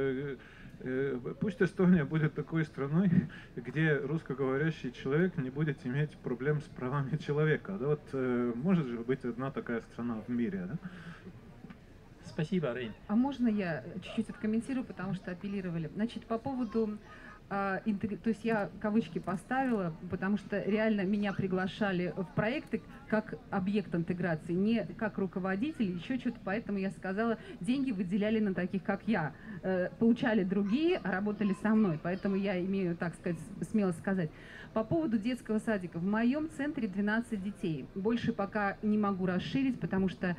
[SPEAKER 4] Пусть Эстония будет такой страной, где русскоговорящий человек не будет иметь проблем с правами человека. Да, вот может же быть одна такая страна в мире. Да?
[SPEAKER 1] Спасибо, Рейн.
[SPEAKER 2] А можно я чуть-чуть откомментирую, потому что апеллировали? Значит, по поводу... То есть я кавычки поставила, потому что реально меня приглашали в проекты как объект интеграции, не как руководитель, еще что-то, поэтому я сказала, деньги выделяли на таких, как я. Получали другие, а работали со мной, поэтому я имею, так сказать, смело сказать. По поводу детского садика. В моем центре 12 детей. Больше пока не могу расширить, потому что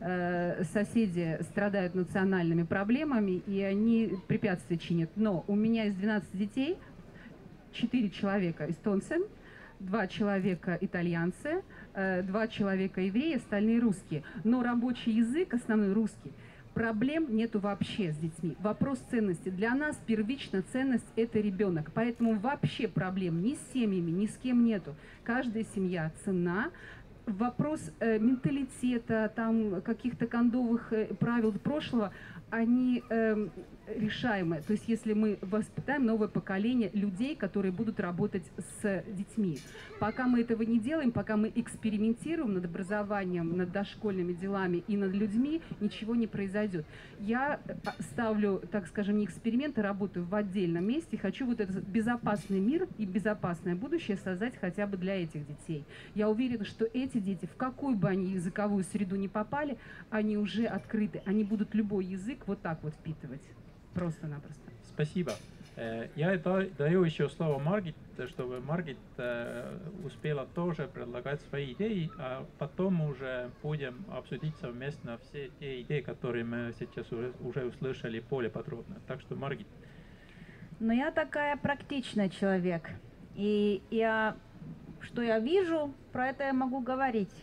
[SPEAKER 2] соседи страдают национальными проблемами, и они препятствия чинят. Но у меня из 12 детей 4 человека эстонцы, 2 человека итальянцы, 2 человека евреи, остальные русские. Но рабочий язык основной русский. Проблем нету вообще с детьми. Вопрос ценности. Для нас первично ценность – это ребенок. Поэтому вообще проблем ни с семьями, ни с кем нету. Каждая семья ценна. Вопрос менталитета, там, каких-то кондовых правил прошлого, они решаемы. То есть если мы воспитаем новое поколение людей, которые будут работать с детьми. Пока мы этого не делаем, пока мы экспериментируем над образованием, над дошкольными делами и над людьми, ничего не произойдет. Я ставлю, так скажем, не эксперименты, работаю в отдельном месте, хочу вот этот безопасный мир и безопасное будущее создать хотя бы для этих детей. Я уверена, что эти дети, в какую бы они языковую среду ни попали, они уже открыты, они будут любой язык вот так вот впитывать. Просто-напросто.
[SPEAKER 1] Спасибо. Я даю еще слово Маргит, чтобы Маргит успела тоже предлагать свои идеи, а потом уже будем обсудить совместно все те идеи, которые мы сейчас уже услышали более подробно. Так что, Маргит.
[SPEAKER 5] Но я такая практичный человек. И что я вижу, про это я могу говорить.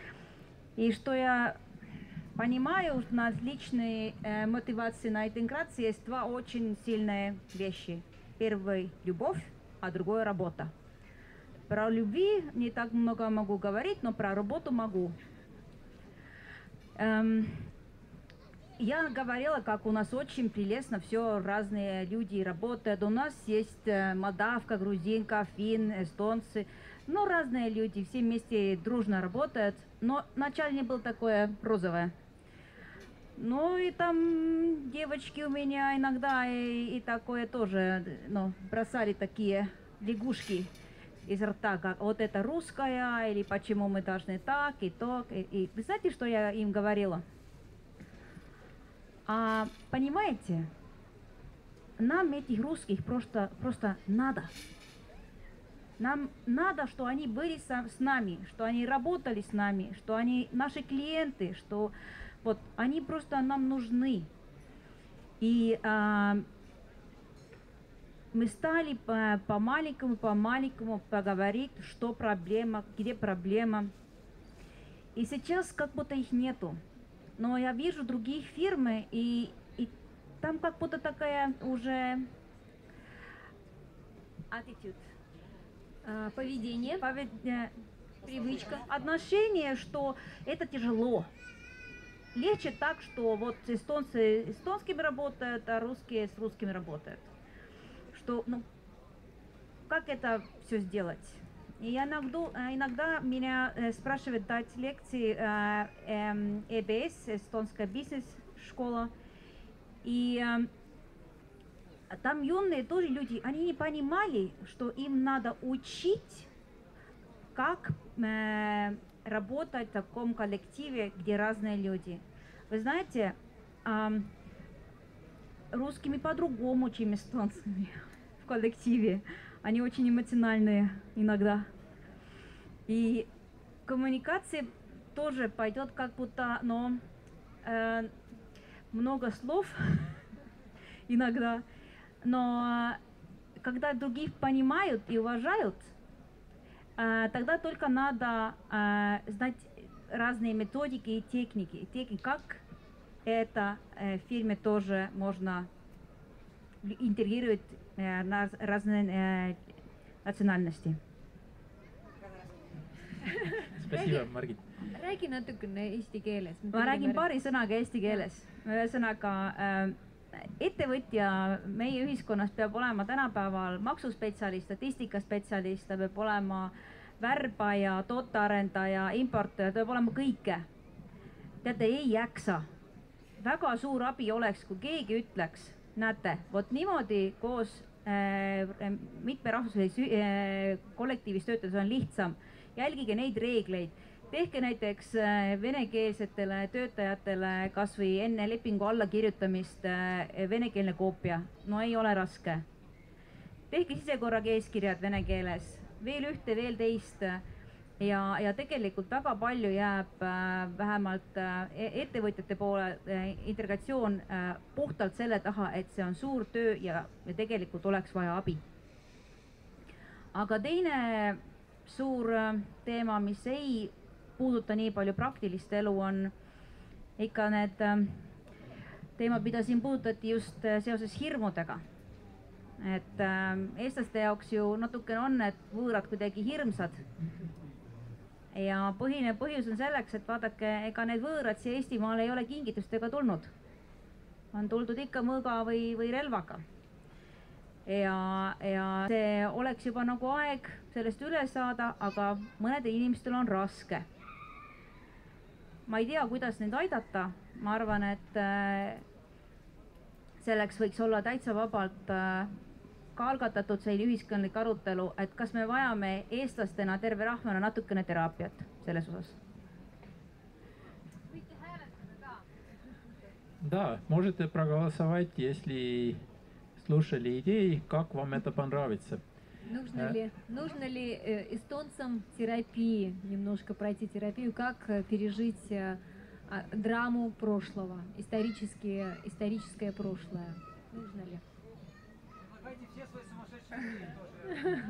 [SPEAKER 5] И что я понимаю, что на отличной мотивации на интеграции есть 2 очень сильные вещи. Первый – любовь, а другой – работа. Про любви не так много могу говорить, но про работу могу. Я говорила, как у нас очень прелестно все, разные люди работают. У нас есть молдавка, грузинка, финн, эстонцы. Ну, разные люди, все вместе дружно работают. Но вначале было такое розовое. Ну и там девочки у меня иногда и такое тоже, ну, бросали такие лягушки из рта, как вот это русская, или почему мы должны так и так. И вы знаете, что я им говорила? Понимаете, нам этих русских просто надо. Нам надо, что они были с нами, что они работали с нами, что они наши клиенты, что вот они просто нам нужны. И мы стали по-маленькому поговорить, что проблема, где проблема. И сейчас как будто их нету. Но я вижу другие фирмы, и там как будто такая уже attitude.
[SPEAKER 6] Поведение, привычка.
[SPEAKER 5] Отношение, что это тяжело. легче так, что вот эстонцы с эстонскими работают, а русские с русскими работают. Что, ну, как это все сделать? И иногда меня спрашивают дать лекции ЭБС, эстонская бизнес-школа. И там юные тоже люди, они не понимали, что им надо учить, как работать в таком коллективе, где разные люди. Вы знаете, русскими по-другому, чем эстонцами в коллективе. Они очень эмоциональные иногда. И коммуникация тоже пойдет как будто, но много слов иногда. Но когда других понимают и уважают, тогда только надо знать разные методики и техники. Как это в фирме тоже можно интегрировать разные национальности.
[SPEAKER 1] Спасибо, Маргит.
[SPEAKER 6] Räägi natukene eesti keeles.
[SPEAKER 5] Ma räägin paari sõnaga eesti keeles. Ühesõnaga, ettevõtja meie ühiskonnas peab olema tänapäeval maksuspetsialist, statistikaspetsialist, ta peab olema värbaja, tootearendaja, importaja, ta peab olema kõike. Teate, ei jaksa. Väga suur abi oleks, kui keegi ütleks, näete, vot niimoodi koos mitme rahvusvahelise kollektiivis töötades on lihtsam. Jälgige neid reegleid. Tehke näiteks venekeelsetele töötajatele kas või enne lepingu allakirjutamist venekeelne koopia. No ei ole raske. Tehke sisekorraga eeskirjad vene keeles. Veel ühte, veel teist. Ja tegelikult väga palju jääb vähemalt ettevõtjate poole integratsioon puhtalt selle taha, et see on suur töö ja tegelikult oleks vaja abi. Aga teine suur teema, mis ei puuduta nii palju praktilist elu, on ikka need teemad, mida siin puudutati just seoses hirmudega. Et eestlaste jaoks ju natukene on need võõrad kuidagi hirmsad. Ja põhine põhjus on selleks, et vaadake, ega need võõrad siia Eestimaale ei ole kingitustega tulnud. On tuldud ikka mõõga või relvaga. Ja see oleks juba nagu aeg sellest üle saada, aga mõnedel inimestel on raske. Ma ei tea, kuidas neid aidata. Ma arvan, et selleks võiks olla täitsa vabalt ka algatatud selline ühiskondlik arutelu, et kas me vajame eestlastena terve rahvana natukene teraapiat selles osas.
[SPEAKER 1] Да, можете проголосовать, если слушали идеи, как вам это понравится.
[SPEAKER 6] Нужно ли эстонцам терапии, немножко пройти терапию, как пережить драму прошлого, историческое прошлое? Нужно ли?
[SPEAKER 7] Предлагайте все свои сумасшедшие идеи тоже.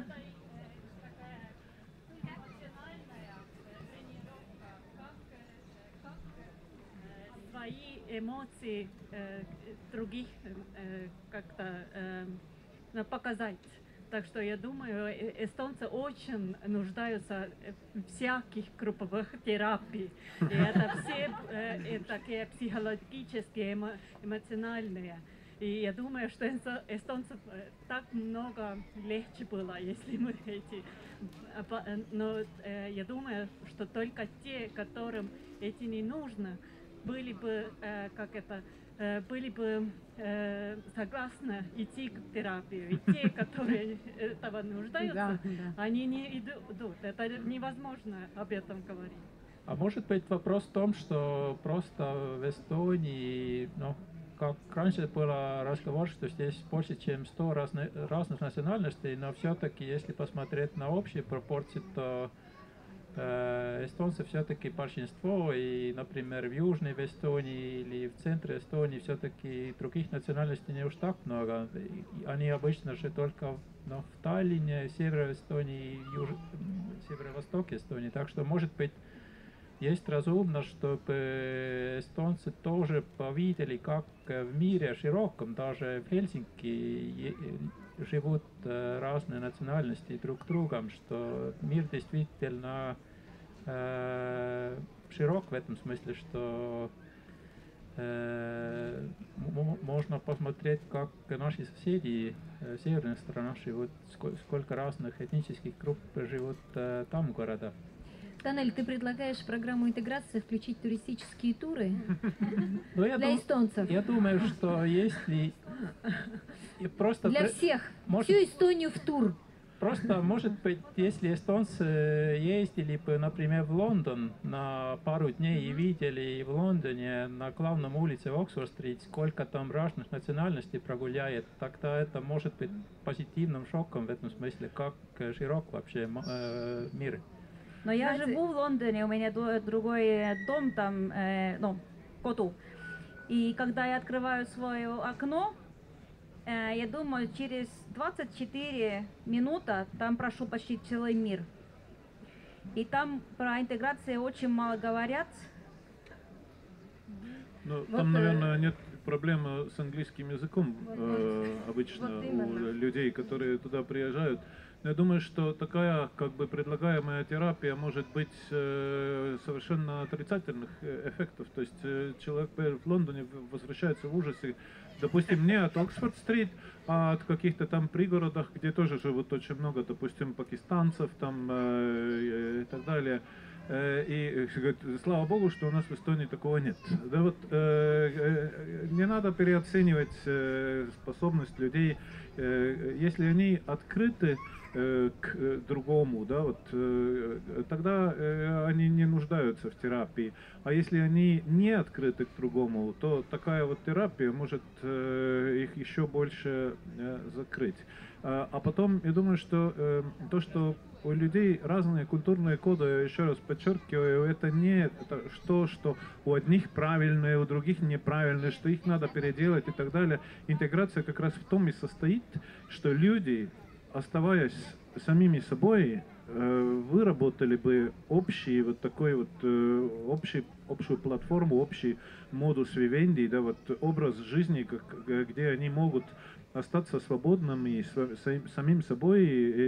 [SPEAKER 8] Свои эмоции других как-то показать. Так что я думаю, эстонцы очень нуждаются в всяких групповых терапий. И это все такие психологические, эмоциональные. И я думаю, что эстонцев так много легче было, если мы эти... Но я думаю, что только те, которым эти не нужно, были бы, были бы согласны идти к терапии. И те, которые этого нуждаются, они не идут. Это невозможно об этом говорить.
[SPEAKER 1] А может быть вопрос в том, что просто в Эстонии, ну, как раньше было разговор, что здесь больше, чем 100 разных национальностей, но все-таки, если посмотреть на общие пропорции, то эстонцы все-таки большинство, и, например, в Южной Эстонии или в центре Эстонии все-таки других национальностей не уж так много. Они обычно же только в Таллине, севере Эстонии и северо-востоке Эстонии. Так что, может быть, есть разумно, чтобы эстонцы тоже повидели, как в мире широком, даже в Хельсинки, живут разные национальности друг другом, что мир действительно широк в этом смысле, что можно посмотреть, как наши соседи северных стран живут, сколько разных этнических групп живут там в городах.
[SPEAKER 6] Танель, ты предлагаешь в программу интеграции включить туристические туры
[SPEAKER 1] Но
[SPEAKER 6] для эстонцев?
[SPEAKER 1] Я думаю, что если просто
[SPEAKER 6] Для всех.
[SPEAKER 1] может,
[SPEAKER 6] Всю Эстонию в тур.
[SPEAKER 1] просто, может быть, если эстонцы ездили бы, например, в Лондон на пару дней и видели в Лондоне на главном улице Оксфорд-стрит, сколько там разных национальностей прогуляет, тогда это может быть позитивным шоком в этом смысле, как широк вообще мир.
[SPEAKER 5] Но я
[SPEAKER 2] Знаете,
[SPEAKER 5] живу в Лондоне, у меня другой дом там, ну, коту. И когда я открываю свое окно, я думаю, через 24 минуты там прошел почти целый мир. И там про интеграцию очень мало говорят.
[SPEAKER 4] Ну,
[SPEAKER 2] Вот,
[SPEAKER 4] там, наверное, нет проблемы с английским языком обычно
[SPEAKER 2] Вот
[SPEAKER 4] у
[SPEAKER 2] именно.
[SPEAKER 4] людей, которые туда приезжают. Но я думаю, что такая как бы предлагаемая терапия может быть совершенно отрицательных эффектов. То есть человек в Лондоне возвращается в ужасе, допустим, не от Оксфорд-стрит, а от каких-то там пригородах, где тоже живут очень много, допустим, пакистанцев там и так далее. И говорит, слава богу, что у нас в Эстонии такого нет. Да вот не надо переоценивать способность людей, если они открыты к другому, да, вот тогда они не нуждаются в терапии. А если они не открыты к другому, то такая вот терапия может их еще больше закрыть. А потом, я думаю, что то, что у людей разные культурные коды, я еще раз подчеркиваю, это не то, что у одних правильное, у других неправильное, что их надо переделать и так далее. Интеграция как раз в том и состоит, что люди, оставаясь самими собой, выработали бы общий вот такой вот общую платформу, общий модус вивенди, да, вот образ жизни, где они могут остаться свободными самим собой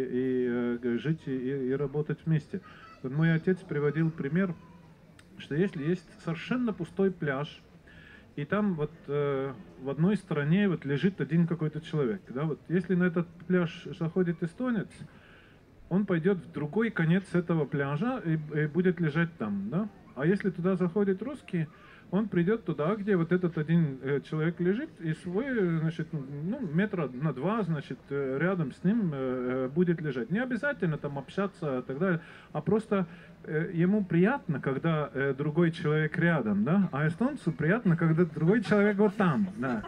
[SPEAKER 4] и жить и работать вместе. Вот мой отец приводил пример, что если есть совершенно пустой пляж, и там вот в одной стороне вот лежит один какой-то человек, да, вот если на этот пляж заходит эстонец, он пойдет в другой конец этого пляжа и будет лежать там, да. А если туда заходит русский, он придет туда, где вот этот один человек лежит, и свой, значит, ну, метра на 2, значит, рядом с ним будет лежать. Не обязательно там общаться и так далее, а просто ему приятно, когда другой человек рядом, да, а эстонцу приятно, когда другой человек вот там, да.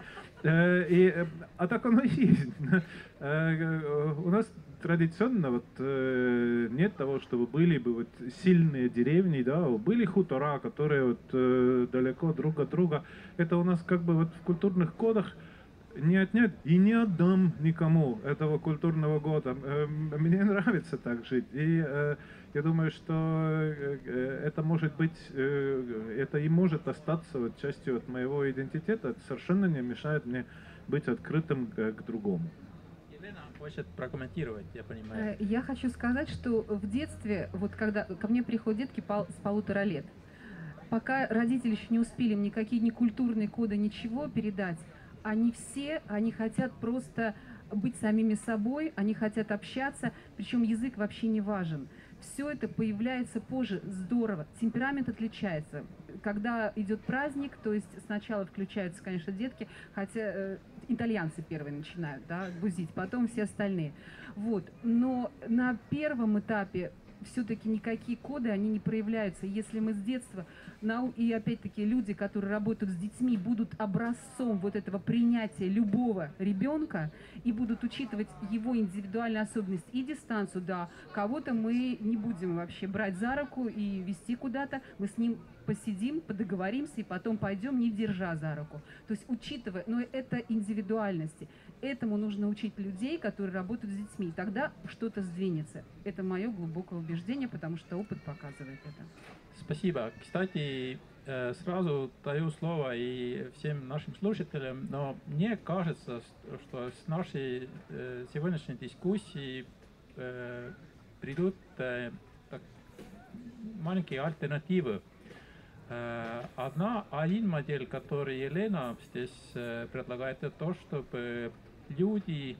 [SPEAKER 4] А так оно и есть. У нас традиционно вот нет того, чтобы были бы вот сильные деревни, да, были хутора, которые вот далеко друг от друга. Это у нас как бы вот в культурных кодах не отнять и не отдам никому этого культурного кода. Мне нравится так жить. И я думаю, что это может быть, это и может остаться вот частью от моего идентитета. Это совершенно не мешает мне быть открытым к другому.
[SPEAKER 1] Елена хочет прокомментировать, я понимаю.
[SPEAKER 2] Я хочу сказать, что в детстве, вот когда ко мне приходят детки с 1,5 лет, пока родители еще не успели им никакие ни культурные коды, ничего передать, они хотят просто быть самими собой, они хотят общаться, причем язык вообще не важен. Все это появляется позже, здорово. Темперамент отличается. Когда идет праздник, то есть сначала включаются, конечно, детки, хотя итальянцы первые начинают, да, бузить, потом все остальные. Вот. Но на первом этапе все-таки никакие коды, они не проявляются. Если мы с детства, и опять-таки люди, которые работают с детьми, будут образцом вот этого принятия любого ребенка и будут учитывать его индивидуальную особенность и дистанцию, да, кого-то мы не будем вообще брать за руку и вести куда-то, мы с ним посидим, подоговоримся и потом пойдем, не держа за руку. То есть учитывая, но это индивидуальности. Этому нужно учить людей, которые работают с детьми. И тогда что-то сдвинется. Это мое глубокое убеждение, потому что опыт показывает это.
[SPEAKER 1] Спасибо. Кстати, сразу даю слово и всем нашим слушателям, но мне кажется, что с нашей сегодняшней дискуссии придут маленькие альтернативы Один модель, который Елена здесь предлагает, это то, чтобы люди,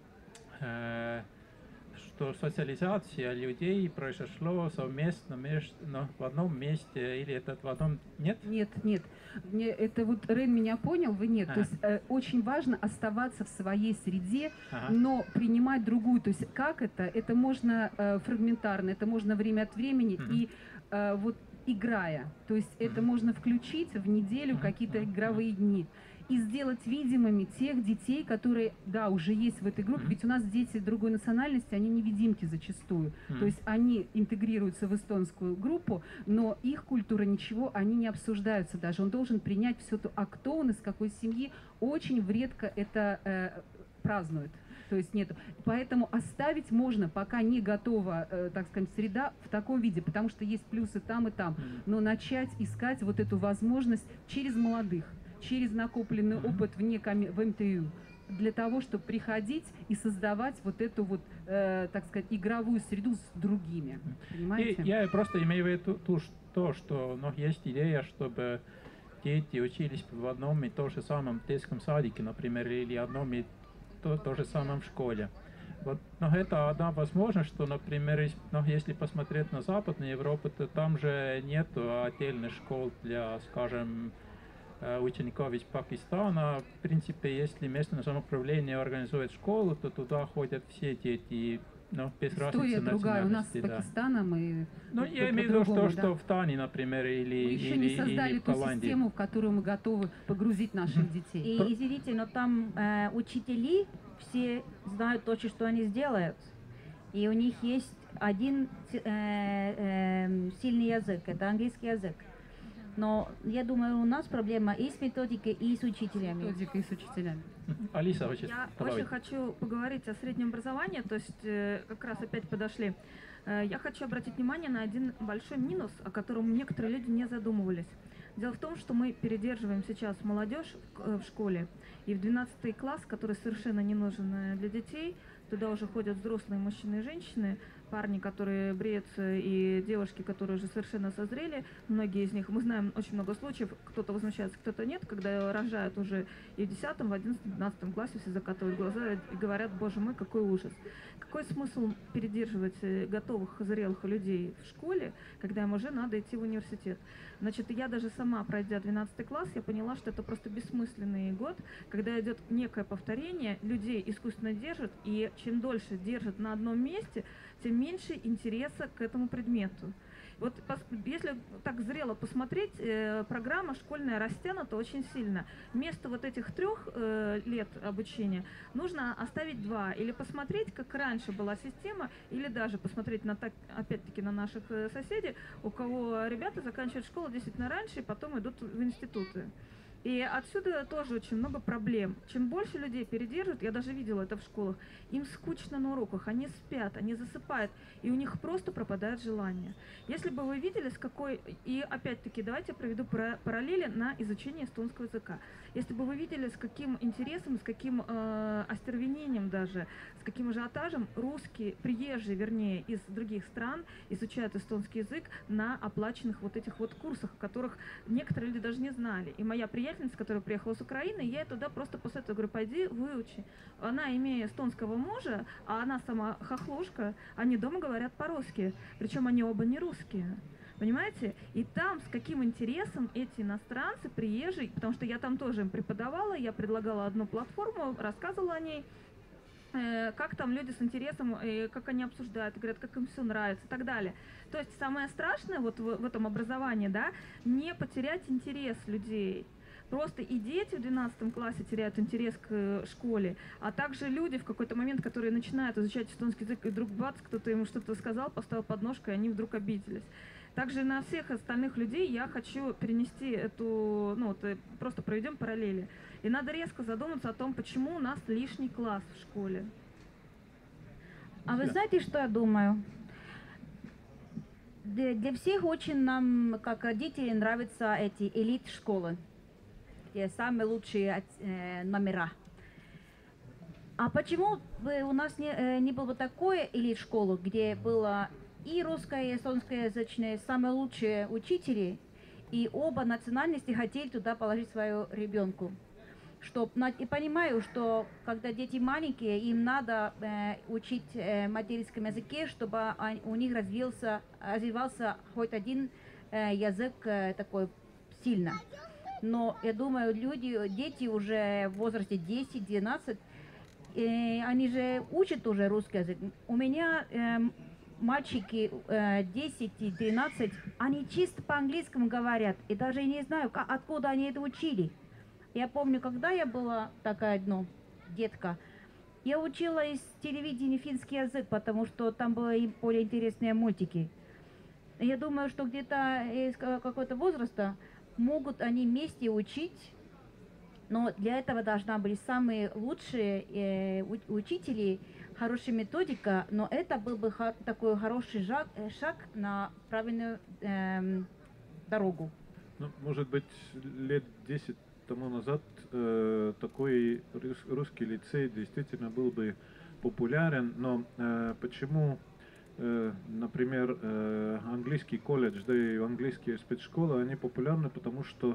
[SPEAKER 1] что социализация людей произошло совместно в одном месте, или это в одном... Нет?
[SPEAKER 2] Нет, нет. Это вот Рен меня понял, вы нет. То есть очень важно оставаться в своей среде, но принимать другую. То есть как это? Это можно фрагментарно, это можно время от времени и вот играя. То есть это можно включить в неделю какие-то игровые дни и сделать видимыми тех детей, которые, да, уже есть в этой группе. Ведь у нас дети другой национальности, они невидимки зачастую. То есть они интегрируются в эстонскую группу, но их культура, ничего, они не обсуждаются даже. Он должен принять всю эту, а кто он, из какой семьи, очень редко это празднует. То есть нет. Поэтому оставить можно, пока не готова, так сказать, среда в таком виде, потому что есть плюсы там и там. Но начать искать вот эту возможность через молодых, через накопленный опыт в МТУ, для того, чтобы приходить и создавать вот эту вот, так сказать, игровую среду с другими. Понимаете?
[SPEAKER 1] И я просто имею в виду то, что есть идея, чтобы дети учились в одном и том же самом детском садике, например, или одном и то же самое в школе. Вот, но это одна возможность, что, например, если посмотреть на Западную Европу, то там же нет отдельных школ для, скажем, учеников из Пакистана. В принципе, если местное самоуправление организует школу, то туда ходят все дети, но без разницы национальности.
[SPEAKER 2] Другая у нас с Пакистаном и
[SPEAKER 1] я имею в виду, что в Тане, например, или
[SPEAKER 2] мы еще не создали
[SPEAKER 1] в
[SPEAKER 2] ту
[SPEAKER 1] Голландии.
[SPEAKER 2] систему, в которую мы готовы погрузить наших детей.
[SPEAKER 5] И извините, но там учителя все знают точно, что они сделают. И у них есть один сильный язык, это английский язык. Но я думаю, у нас проблема и с методикой, и с учителями.
[SPEAKER 2] Методикой и с учителями.
[SPEAKER 1] Алиса хочет
[SPEAKER 3] Я
[SPEAKER 1] добавить.
[SPEAKER 3] очень хочу поговорить о среднем образовании, то есть как раз опять подошли. Я хочу обратить внимание на один большой минус, о котором некоторые люди не задумывались. Дело в том, что мы передерживаем сейчас молодежь в школе, и в 12 класс, который совершенно не нужен для детей, туда уже ходят взрослые мужчины и женщины, парни, которые бреются, и девушки, которые уже совершенно созрели. Многие из них, мы знаем очень много случаев, кто-то возмущается, кто-то нет, когда рожают уже и в 10, в 11, 12 классе все закатывают глаза и говорят: боже мой, какой ужас. Какой смысл передерживать готовых, зрелых людей в школе, когда им уже надо идти в университет? Значит, я даже сама, пройдя 12 класс, я поняла, что это просто бессмысленный год, когда идет некое повторение, людей искусственно держат, и чем дольше держат на одном месте, тем меньше интереса к этому предмету. Вот если так зрело посмотреть, программа школьная растянута очень сильно. Вместо вот этих 3 лет обучения нужно оставить 2. Или посмотреть, как раньше была система, или даже посмотреть опять-таки на наших соседей, у кого ребята заканчивают школу действительно раньше и потом идут в институты. И отсюда тоже очень много проблем. Чем больше людей передерживают, я даже видела это в школах, им скучно на уроках, они спят, они засыпают, и у них просто пропадает желание. Если бы вы видели, с какой... И опять-таки, давайте я проведу параллели на изучение эстонского языка. Если бы вы видели, с каким интересом, с каким остервенением даже, с каким ажиотажем русские, приезжие, вернее, из других стран изучают эстонский язык на оплаченных вот этих вот курсах, которых некоторые люди даже не знали. И моя приятельница, которая приехала с Украины, я ей туда просто посоветовала, говорю: пойди, выучи. Она, имея эстонского мужа, а она сама хохлушка, они дома говорят по-русски, причем они оба не русские. Понимаете? И там с каким интересом эти иностранцы, приезжие, потому что я там тоже им преподавала, я предлагала одну платформу, рассказывала о ней, как там люди с интересом, как они обсуждают, говорят, как им все нравится и так далее. То есть самое страшное вот в этом образовании, да, не потерять интерес людей. Просто и дети в 12 классе теряют интерес к школе, а также люди в какой-то момент, которые начинают изучать эстонский язык, и вдруг бац, кто-то им что-то сказал, поставил подножку, и они вдруг обиделись. Также на всех остальных людей я хочу перенести эту, просто проведем параллели. И надо резко задуматься о том, почему у нас лишний класс в школе.
[SPEAKER 5] А вы знаете, что я думаю? Для всех очень нам, как родители, нравятся эти элит-школы. Те самые лучшие номера. А почему бы у нас не было такой элит-школы, где было и русское, и эстонскоязычное, самые лучшие учители, и оба национальности хотели туда положить свою ребенку. И понимаю, что когда дети маленькие, им надо учить материнском языке, чтобы у них развивался хоть один язык такой сильно. Но я думаю, дети уже в возрасте 10-12, они же учат уже русский язык. У меня мальчики 10 и 13, они чисто по-английски говорят, и даже не знаю, откуда они это учили. Я помню, когда я была такая, детка, я учила из телевидения финский язык, потому что там были более интересные мультики. Я думаю, что где-то из какого-то возраста могут они вместе учить, но для этого должна быть самые лучшие учители, хорошая методика, но это был бы такой хороший шаг на правильную дорогу.
[SPEAKER 4] Ну, может быть, лет 10 тому назад такой русский лицей действительно был бы популярен, но почему, например, английский колледж, да и английские спецшколы, они популярны, потому что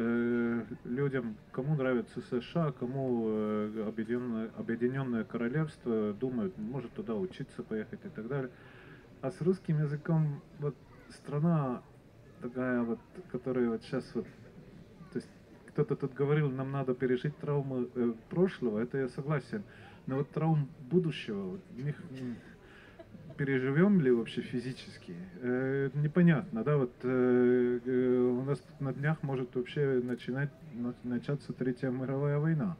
[SPEAKER 4] людям, кому нравится США, кому Объединенное Королевство, думают, может туда учиться поехать и так далее. А с русским языком вот страна такая вот, которая вот сейчас вот, то есть кто-то тут говорил, нам надо пережить травмы прошлого, это я согласен, но вот травм будущего, вот, переживем ли вообще физически, непонятно, да, вот у нас на днях может вообще начаться Третья мировая война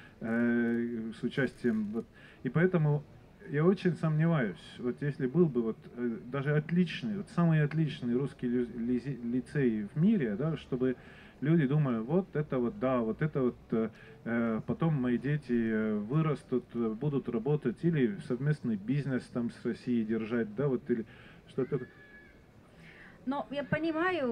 [SPEAKER 4] с участием, вот, и поэтому я очень сомневаюсь, вот если был бы вот даже отличный, вот самый отличный русский лицей в мире, да, чтобы люди думали, вот это вот, да, вот это вот, потом мои дети вырастут, будут работать или совместный бизнес там с Россией держать, да, вот, или что-то.
[SPEAKER 5] Ну, я понимаю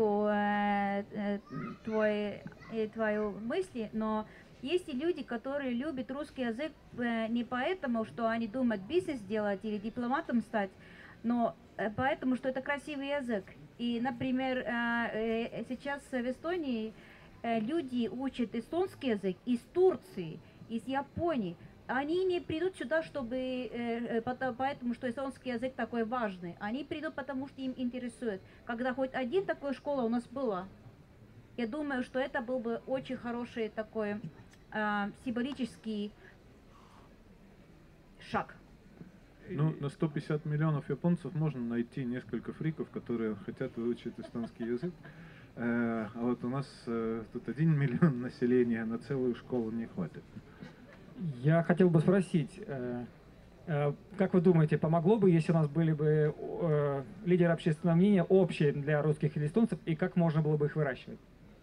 [SPEAKER 5] твою мысли, но есть и люди, которые любят русский язык не поэтому, что они думают бизнес делать или дипломатом стать, но поэтому, что это красивый язык. И, например, сейчас в Эстонии люди учат эстонский язык из Турции, из Японии. Они не придут сюда, поэтому что эстонский язык такой важный. Они придут, потому что им интересует. Когда хоть один такой школа у нас была, я думаю, что это был бы очень хороший такой символический шаг.
[SPEAKER 4] Ну, на 150 миллионов японцев можно найти несколько фриков, которые хотят выучить эстонский язык. А вот у нас тут 1 миллион населения, на целую школу не хватит.
[SPEAKER 9] Я хотел бы спросить, как вы думаете, помогло бы, если у нас были бы лидеры общественного мнения общие для русских или эстонцев, и как можно было бы их выращивать?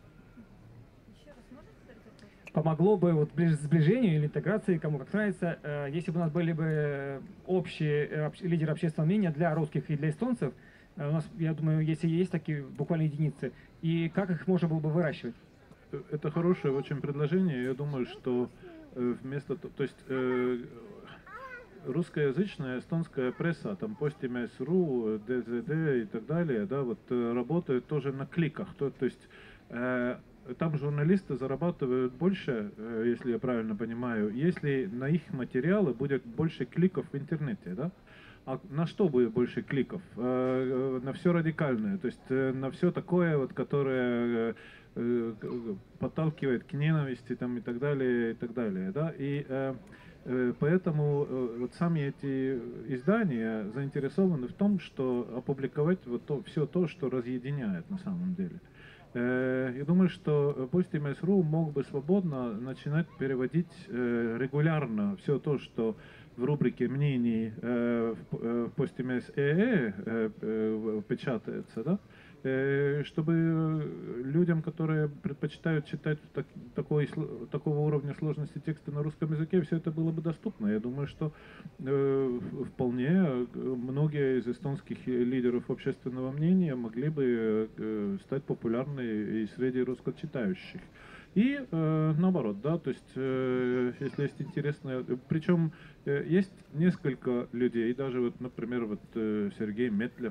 [SPEAKER 9] Помогло бы вот сближению или интеграции, кому как нравится, если бы у нас были бы общие лидеры общественного мнения для русских и для эстонцев. У нас, я думаю, если есть такие буквально единицы, и как их можно было бы выращивать?
[SPEAKER 4] Это хорошее очень предложение. Я думаю, что вместо... То есть русскоязычная эстонская пресса, там Postimees.ru, DZD и так далее, да, вот работают тоже на кликах. То есть там журналисты зарабатывают больше, если я правильно понимаю, если на их материалы будет больше кликов в интернете, да? А на что будет больше кликов? На все радикальное, то есть на все такое, вот, которое подталкивает к ненависти там, и так далее, да? И поэтому вот сами эти издания заинтересованы в том, что опубликовать вот все то, что разъединяет на самом деле. Я думаю, что Postimees.ru мог бы свободно начинать переводить регулярно все то, что в рубрике мнений в Postimees.ee печатается, да? Чтобы людям, которые предпочитают читать такого уровня сложности текста на русском языке, все это было бы доступно. Я думаю, что вполне многие из эстонских лидеров общественного мнения могли бы стать популярны и среди русскочитающих. И наоборот, да, то есть, если есть интересное, причем есть несколько людей, даже вот, например, вот Сергей Метлев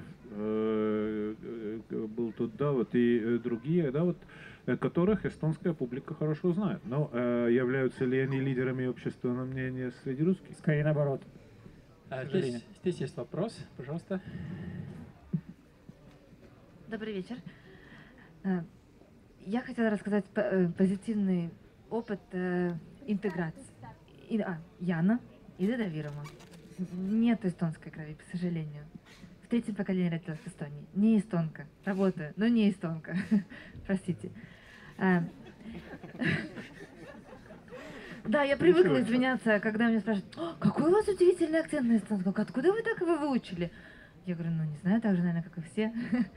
[SPEAKER 4] был тут, да, вот и другие, да, вот, которых эстонская публика хорошо знает. Но являются ли они лидерами общественного мнения среди русских?
[SPEAKER 9] Скорее наоборот.
[SPEAKER 1] Здесь есть вопрос, пожалуйста.
[SPEAKER 10] Добрый вечер. Я хотела рассказать позитивный опыт интеграции. Яна из Эдавирума. Нет эстонской крови, к сожалению. В третьем поколении родилась в Эстонии. Не эстонка. Работаю, но не эстонка. Простите. Да, я привыкла извиняться, когда меня спрашивают: какой у вас удивительный акцент на эстонском, откуда вы так его выучили? Я говорю, ну не знаю, так же, наверное, как и все.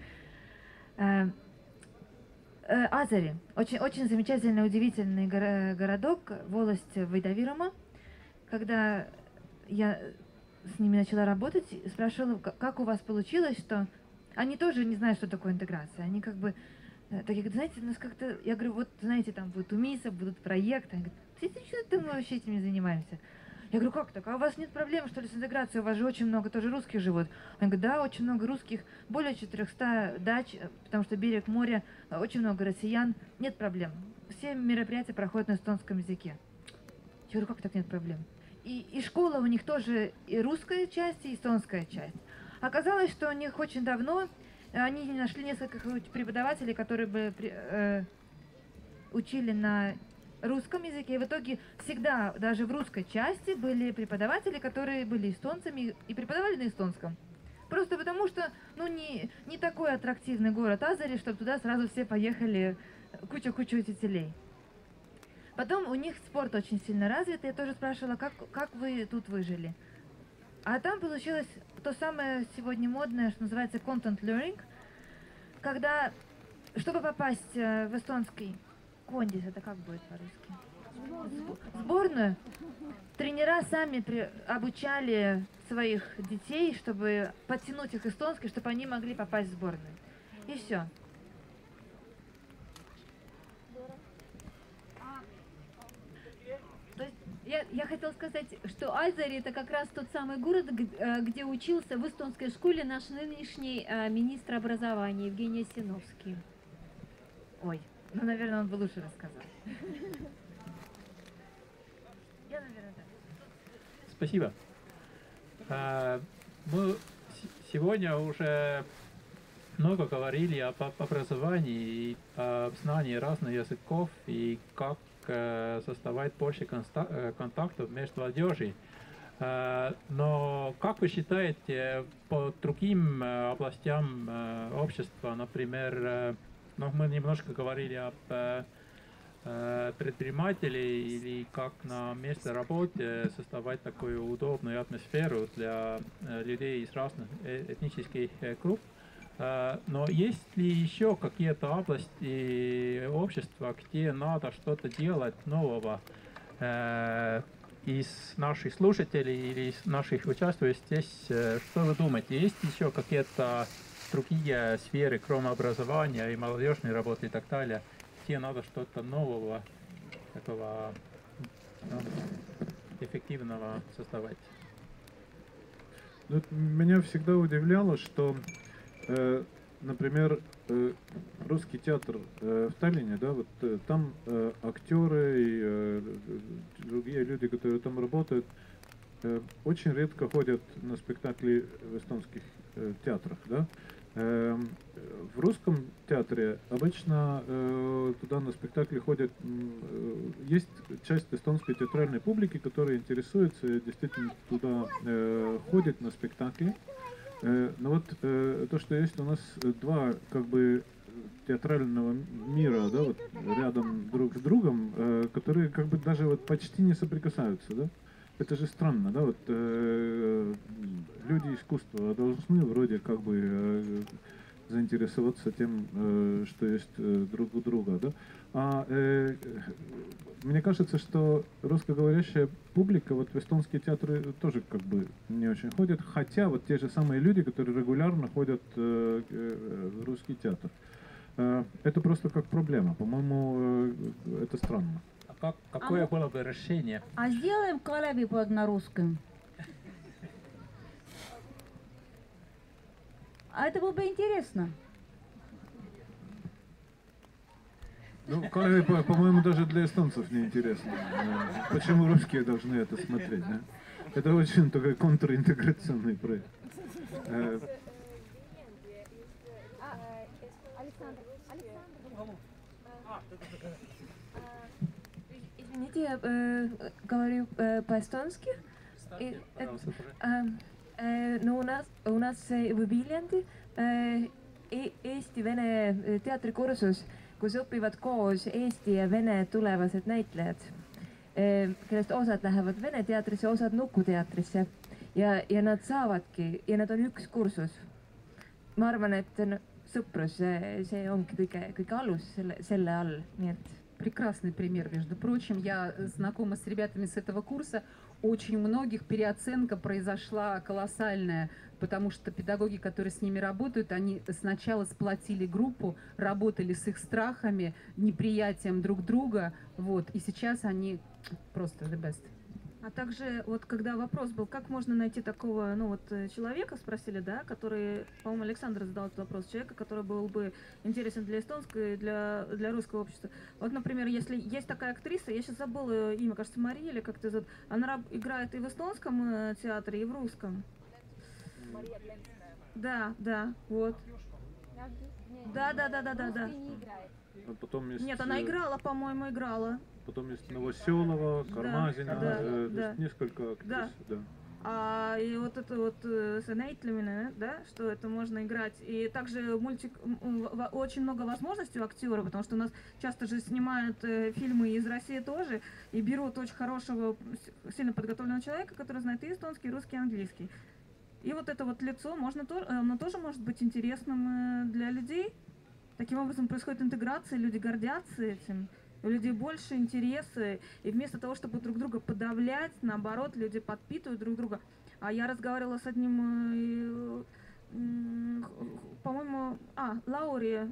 [SPEAKER 10] Азари. Очень замечательный, удивительный городок, волость Эдавирума. Когда я с ними начала работать, спрашивала, как у вас получилось, что... Они тоже не знают, что такое интеграция. Они как бы такие, знаете, у нас как-то... Я говорю, вот, знаете, там будут УМИСа, будут проекты. Они говорят, что мы вообще этим не занимаемся? Я говорю, как так? А у вас нет проблем, что ли, с интеграцией? У вас же очень много тоже русских живут. Они говорят, да, очень много русских, более 400 дач, потому что берег моря, очень много россиян. Нет проблем. Все мероприятия проходят на эстонском языке. Я говорю, как так нет проблем? И школа у них тоже и русская часть, и эстонская часть. Оказалось, что у них очень давно они нашли несколько преподавателей, которые бы учили на русском языке. И в итоге всегда, даже в русской части, были преподаватели, которые были эстонцами и преподавали на эстонском. Просто потому что, ну, не такой аттрактивный город Азари, чтобы туда сразу все поехали, куча учителей. Потом у них спорт очень сильно развит. Я тоже спрашивала, как вы тут выжили. А там получилось то самое сегодня модное, что называется content learning, когда, чтобы попасть в эстонский кондис, это как будет по-русски? Сборную. Тренера сами обучали своих детей, чтобы подтянуть их эстонский, чтобы они могли попасть в сборную. И все.
[SPEAKER 6] Я хотела сказать, что Азари это как раз тот самый город, где учился в эстонской школе наш нынешний министр образования Евгений Осиновский.
[SPEAKER 10] Ой, ну, наверное, он бы лучше рассказал. Я, наверное, так.
[SPEAKER 1] Спасибо. Мы сегодня уже много говорили об образовании и об знании разных языков и как создавать больше контактов между молодежью. Но как вы считаете, по другим областям общества, например, ну, мы немножко говорили об предпринимателей или как на месте работы создавать такую удобную атмосферу для людей из разных этнических групп. Но есть ли еще какие-то области общества, где надо что-то делать нового из наших слушателей или из наших участвующих здесь? Что вы думаете? Есть еще какие-то другие сферы, кроме образования и молодежной работы и так далее, где надо что-то нового, такого эффективного создавать?
[SPEAKER 4] Ну, меня всегда удивляло, что например, русский театр в Таллине, да, вот там актеры и другие люди, которые там работают, очень редко ходят на спектакли в эстонских театрах, да. В русском театре обычно туда на спектакли ходят, есть часть эстонской театральной публики, которая интересуется и действительно туда ходит на спектакли. Но вот то, что есть у нас два как бы театрального мира, да, вот рядом друг с другом, которые как бы даже вот почти не соприкасаются, да. Это же странно, да, вот люди искусства должны вроде как бы заинтересоваться тем, что есть друг у друга, да. А мне кажется, что русскоговорящая публика вот в эстонские театры тоже как бы не очень ходит, хотя вот те же самые люди, которые регулярно ходят в русский театр. Это просто как проблема. По-моему, это странно.
[SPEAKER 1] А какое было бы решение?
[SPEAKER 5] А сделаем Калеви на русском. А это было бы интересно.
[SPEAKER 4] Ну, Калеви, по-моему, даже для эстонцев не интересно. Почему русские должны это смотреть? Да? Это очень такой контринтеграционный проект.
[SPEAKER 11] Извините, я говорю по-эстонски. No у нас в Viljandi Eesti-Vene teatrikursus, kus õpivad koos Eesti ja Vene tulevased näitlejad, kellest osad lähevad Vene teatrisse, osad Nuku teatrisse ja nad saavadki ja nad on üks kursus. Ma arvan, et sõprus, see ongi kõige alus selle all, nii et.
[SPEAKER 2] Прекрасный пример, между прочим. Я знакома с ребятами с этого курса. Очень у многих переоценка произошла колоссальная, потому что педагоги, которые с ними работают, они сначала сплотили группу, работали с их страхами, неприятием друг друга, вот, и сейчас они просто the best.
[SPEAKER 3] А также, вот когда вопрос был, как можно найти такого, ну вот, человека, спросили, да, который, по-моему, Александр задал этот вопрос, человека, который был бы интересен для эстонского и для русского общества. Вот, например, если есть такая актриса, я сейчас забыла имя, кажется, Мария или как-то зовут, она играет и в эстонском театре, и в русском. Да, вот. Да.
[SPEAKER 4] А потом есть,
[SPEAKER 3] нет, она играла, по-моему, играла.
[SPEAKER 4] Потом есть Новоселова, Кармазина,
[SPEAKER 3] да.
[SPEAKER 4] Несколько актрис. Да.
[SPEAKER 3] И вот это вот näitlemine, да, что это можно играть. И также мультик, очень много возможностей у актера, потому что у нас часто же снимают фильмы из России тоже, и берут очень хорошего, сильно подготовленного человека, который знает и эстонский, и русский, и английский. И вот это вот лицо, оно тоже может быть интересным для людей. Таким образом происходит интеграция, люди гордятся этим. У людей больше интереса, и вместо того, чтобы друг друга подавлять, наоборот, люди подпитывают друг друга. А я разговаривала с одним, по-моему, Лаури,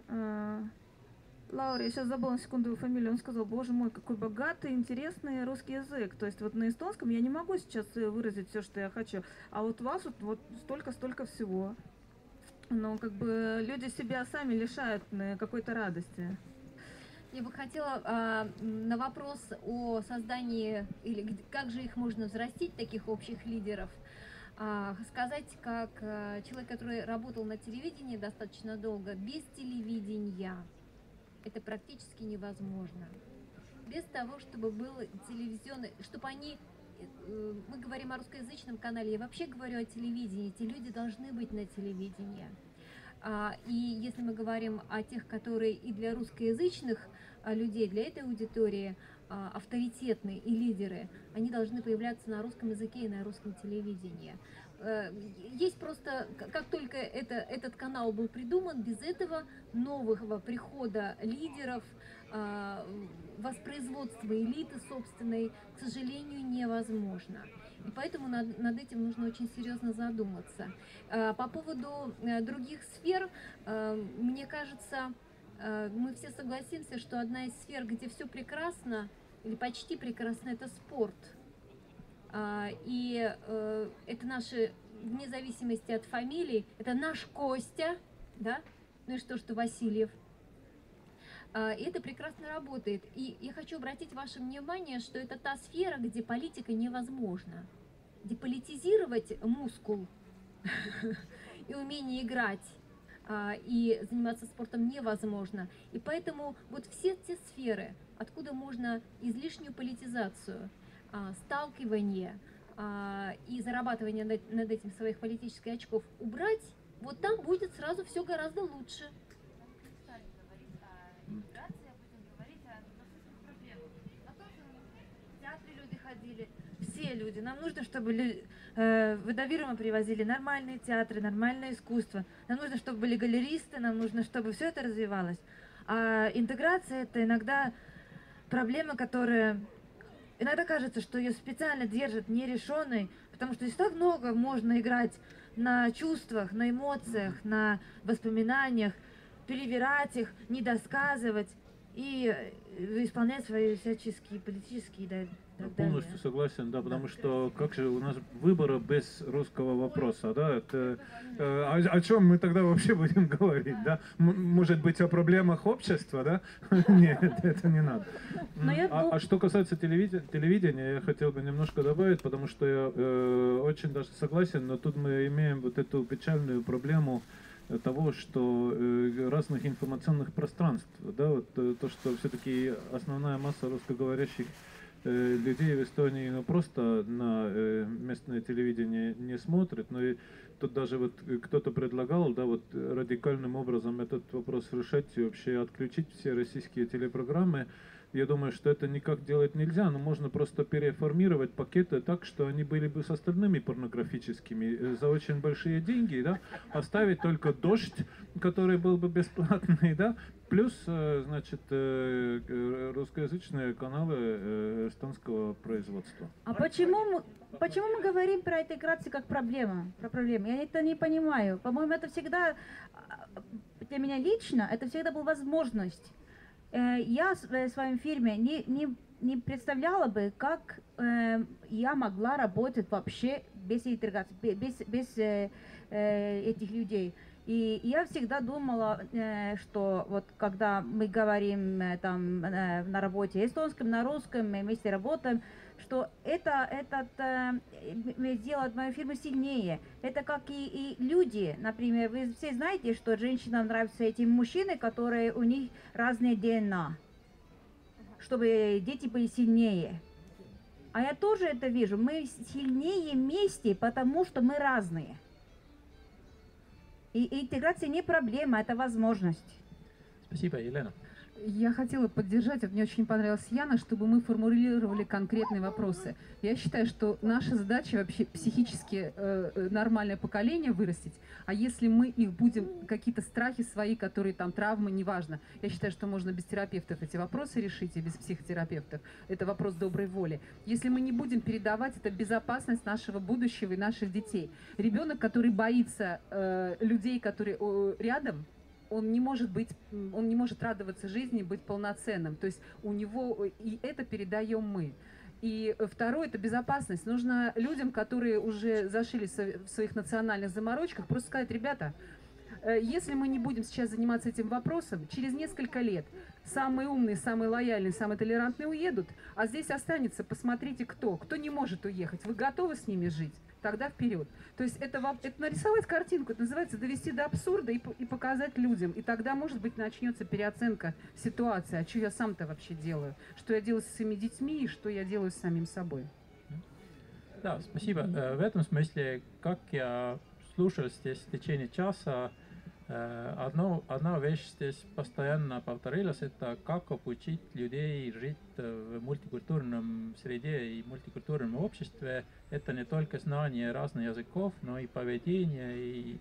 [SPEAKER 3] я сейчас забыла на секунду его фамилию, он сказал, боже мой, какой богатый, интересный русский язык. То есть вот на эстонском я не могу сейчас выразить все, что я хочу, а вот у вас вот столько всего. Но как бы люди себя сами лишают какой-то радости.
[SPEAKER 6] Я бы хотела на вопрос о создании, или как же их можно взрастить, таких общих лидеров, сказать, как человек, который работал на телевидении достаточно долго, без телевидения это практически невозможно. Без того, чтобы был телевизионный, чтобы они, мы говорим о русскоязычном канале, я вообще говорю о телевидении, эти люди должны быть на телевидении. И если мы говорим о тех, которые и для русскоязычных людей, для этой аудитории авторитетные и лидеры, они должны появляться на русском языке и на русском телевидении. Есть просто, как только этот канал был придуман, без этого нового прихода лидеров, воспроизводства элиты собственной, к сожалению, невозможно. И поэтому над этим нужно очень серьезно задуматься. По поводу других сфер, мне кажется, мы все согласимся, что одна из сфер, где все прекрасно, или почти прекрасно, это спорт. И это наши, вне зависимости от фамилий, это наш Костя, да? Ну и что Васильев. И это прекрасно работает. И я хочу обратить ваше внимание, что это та сфера, где политика невозможна. Деполитизировать мускул и умение играть и заниматься спортом невозможно. И поэтому вот все те сферы, откуда можно излишнюю политизацию, сталкивание и зарабатывание над этим своих политических очков убрать, вот там будет сразу все гораздо лучше.
[SPEAKER 10] Все люди. Нам нужно, чтобы в Эдавирума привозили нормальные театры, нормальное искусство. Нам нужно, чтобы были галеристы, нам нужно, чтобы все это развивалось. А интеграция — это иногда проблема, которая... Иногда кажется, что ее специально держат нерешенной, потому что здесь так много можно играть на чувствах, на эмоциях, на воспоминаниях. перевирать их, недосказывать и исполнять свои всяческие политические и так далее.
[SPEAKER 4] Полностью согласен, да, потому что как же у нас выбора без русского вопроса, да, это о чем мы тогда вообще будем говорить, да? Может быть, о проблемах общества, да? Нет, это не надо. А что касается телевидения, я хотел бы немножко добавить, потому что я очень даже согласен, но тут мы имеем вот эту печальную проблему того, что разных информационных пространств, да, вот то, что все-таки основная масса русскоговорящих людей в Эстонии просто на местное телевидение не смотрит, но и тут даже вот кто-то предлагал, да, вот радикальным образом этот вопрос решать и вообще отключить все российские телепрограммы. Я думаю, что это никак делать нельзя, но можно просто переформировать пакеты так, что они были бы с остальными порнографическими за очень большие деньги, да, оставить только «Дождь», который был бы бесплатный, да, плюс, значит, русскоязычные каналы эстонского производства.
[SPEAKER 5] А почему мы говорим про интеграцию как проблему? Я это не понимаю. По-моему, это всегда, для меня лично, это всегда была возможность. Я в своей фирме не представляла бы, как я могла работать вообще без интеграции, без этих людей. И я всегда думала, что вот когда мы говорим там на работе эстонском, на русском, мы вместе работаем, что это делает мою фирму сильнее. Это как и люди, например, вы все знаете, что женщинам нравятся эти мужчины, которые у них разные ДНК, чтобы дети были сильнее. А я тоже это вижу, мы сильнее вместе, потому что мы разные. И интеграция не проблема, это возможность.
[SPEAKER 1] Спасибо, Елена.
[SPEAKER 2] Я хотела поддержать, вот мне очень понравилась Яна, чтобы мы формулировали конкретные вопросы. Я считаю, что наша задача вообще психически нормальное поколение вырастить, а если мы их будем, какие-то страхи свои, которые там, травмы, неважно. Я считаю, что можно без терапевтов эти вопросы решить и без психотерапевтов. Это вопрос доброй воли. Если мы не будем передавать, это безопасность нашего будущего и наших детей. Ребенок, который боится людей, которые рядом, он не может радоваться жизни, быть полноценным. То есть у него, и это передаем мы. И второе, это безопасность. Нужно людям, которые уже зашили в своих национальных заморочках, просто сказать: ребята, если мы не будем сейчас заниматься этим вопросом, через несколько лет самые умные, самые лояльные, самые толерантные уедут, а здесь останется, посмотрите, кто не может уехать. Вы готовы с ними жить? Тогда вперед. То есть это нарисовать картинку, это называется довести до абсурда и показать людям. И тогда, может быть, начнется переоценка ситуации. А что я сам-то вообще делаю? Что я делаю со своими детьми и что я делаю с самим собой?
[SPEAKER 1] Да, спасибо. В этом смысле, как я слушал здесь в течение часа, одна вещь здесь постоянно повторилась, это как обучить людей жить в мультикультурном среде и мультикультурном обществе. Это не только знание разных языков, но и поведение, и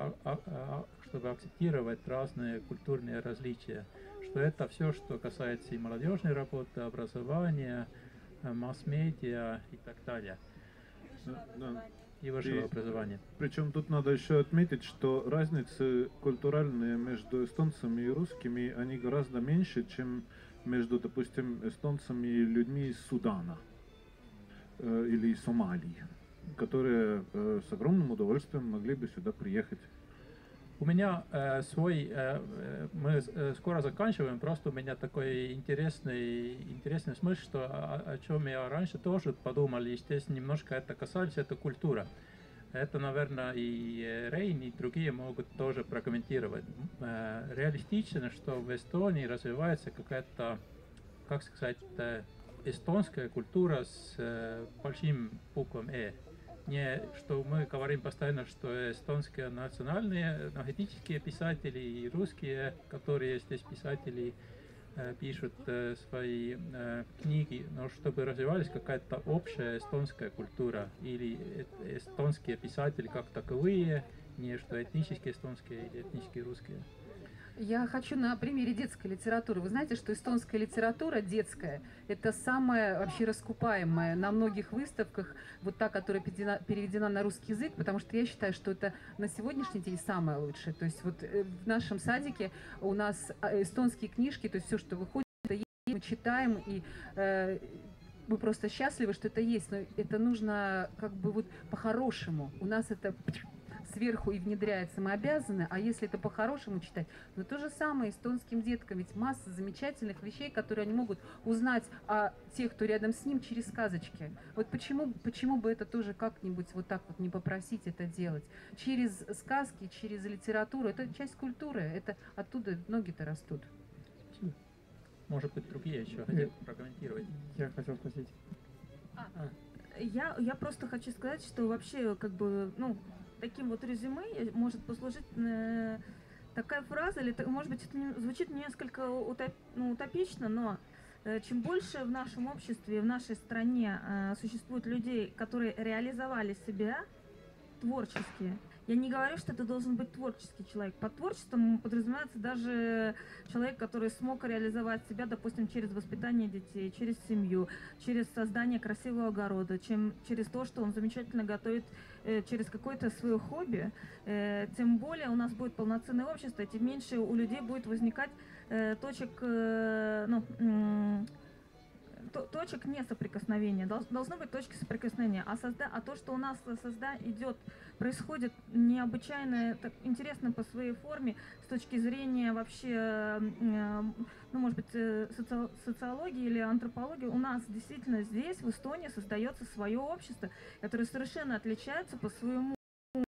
[SPEAKER 1] чтобы акцептировать разные культурные различия. Что это все, что касается и молодежной работы, образования, масс-медиа и так далее.
[SPEAKER 4] Да.
[SPEAKER 1] И высшего образования.
[SPEAKER 4] Причем тут надо еще отметить, что разницы культуральные между эстонцами и русскими, они гораздо меньше, чем между, допустим, эстонцами и людьми из Судана или из Сомалии, которые с огромным удовольствием могли бы сюда приехать.
[SPEAKER 1] У меня мы скоро заканчиваем, просто у меня такой интересный смысл, что о чем я раньше тоже подумал, и здесь немножко это касались, это культура. Это, наверное, и Рейн, и другие могут тоже прокомментировать. Реалистично, что в Эстонии развивается какая-то, как сказать, эстонская культура с большим буквом «э». Не, что мы говорим постоянно, что эстонские национальные, этнические писатели и русские, которые здесь писатели пишут свои книги, но чтобы развивалась какая-то общая эстонская культура или эстонские писатели как таковые, не что этнические эстонские или этнические русские.
[SPEAKER 2] Я хочу на примере детской литературы. Вы знаете, что эстонская литература детская – это самая вообще раскупаемая на многих выставках, вот та, которая переведена на русский язык, потому что я считаю, что это на сегодняшний день самое лучшее. То есть вот в нашем садике у нас эстонские книжки, то есть все, что выходит, это есть, мы читаем, и мы просто счастливы, что это есть, но это нужно как бы вот по-хорошему. У нас это сверху и внедряется, мы обязаны, а если это по-хорошему читать, но то же самое эстонским деткам, ведь масса замечательных вещей, которые они могут узнать о тех, кто рядом с ним, через сказочки. Вот почему бы это тоже как-нибудь вот так вот не попросить это делать? Через сказки, через литературу, это часть культуры, это оттуда ноги-то растут.
[SPEAKER 1] Может быть, другие еще хотят прокомментировать.
[SPEAKER 9] Я хотел спросить.
[SPEAKER 3] Я просто хочу сказать, что вообще, как бы, ну, таким вот резюме может послужить такая фраза, или, может быть, это звучит несколько утопично, но чем больше в нашем обществе, в нашей стране существует людей, которые реализовали себя творчески. Я не говорю, что это должен быть творческий человек. Под творчеством подразумевается даже человек, который смог реализовать себя, допустим, через воспитание детей, через семью, через создание красивого огорода, через то, что он замечательно готовит, через какое-то свое хобби. Тем более у нас будет полноценное общество, тем меньше у людей будет возникать точек, точек несоприкосновения. Должны быть точки соприкосновения. А то, что у нас происходит необычайно интересно по своей форме с точки зрения вообще, ну, может быть, социологии или антропологии, у нас действительно здесь, в Эстонии, создается свое общество, которое совершенно отличается по своему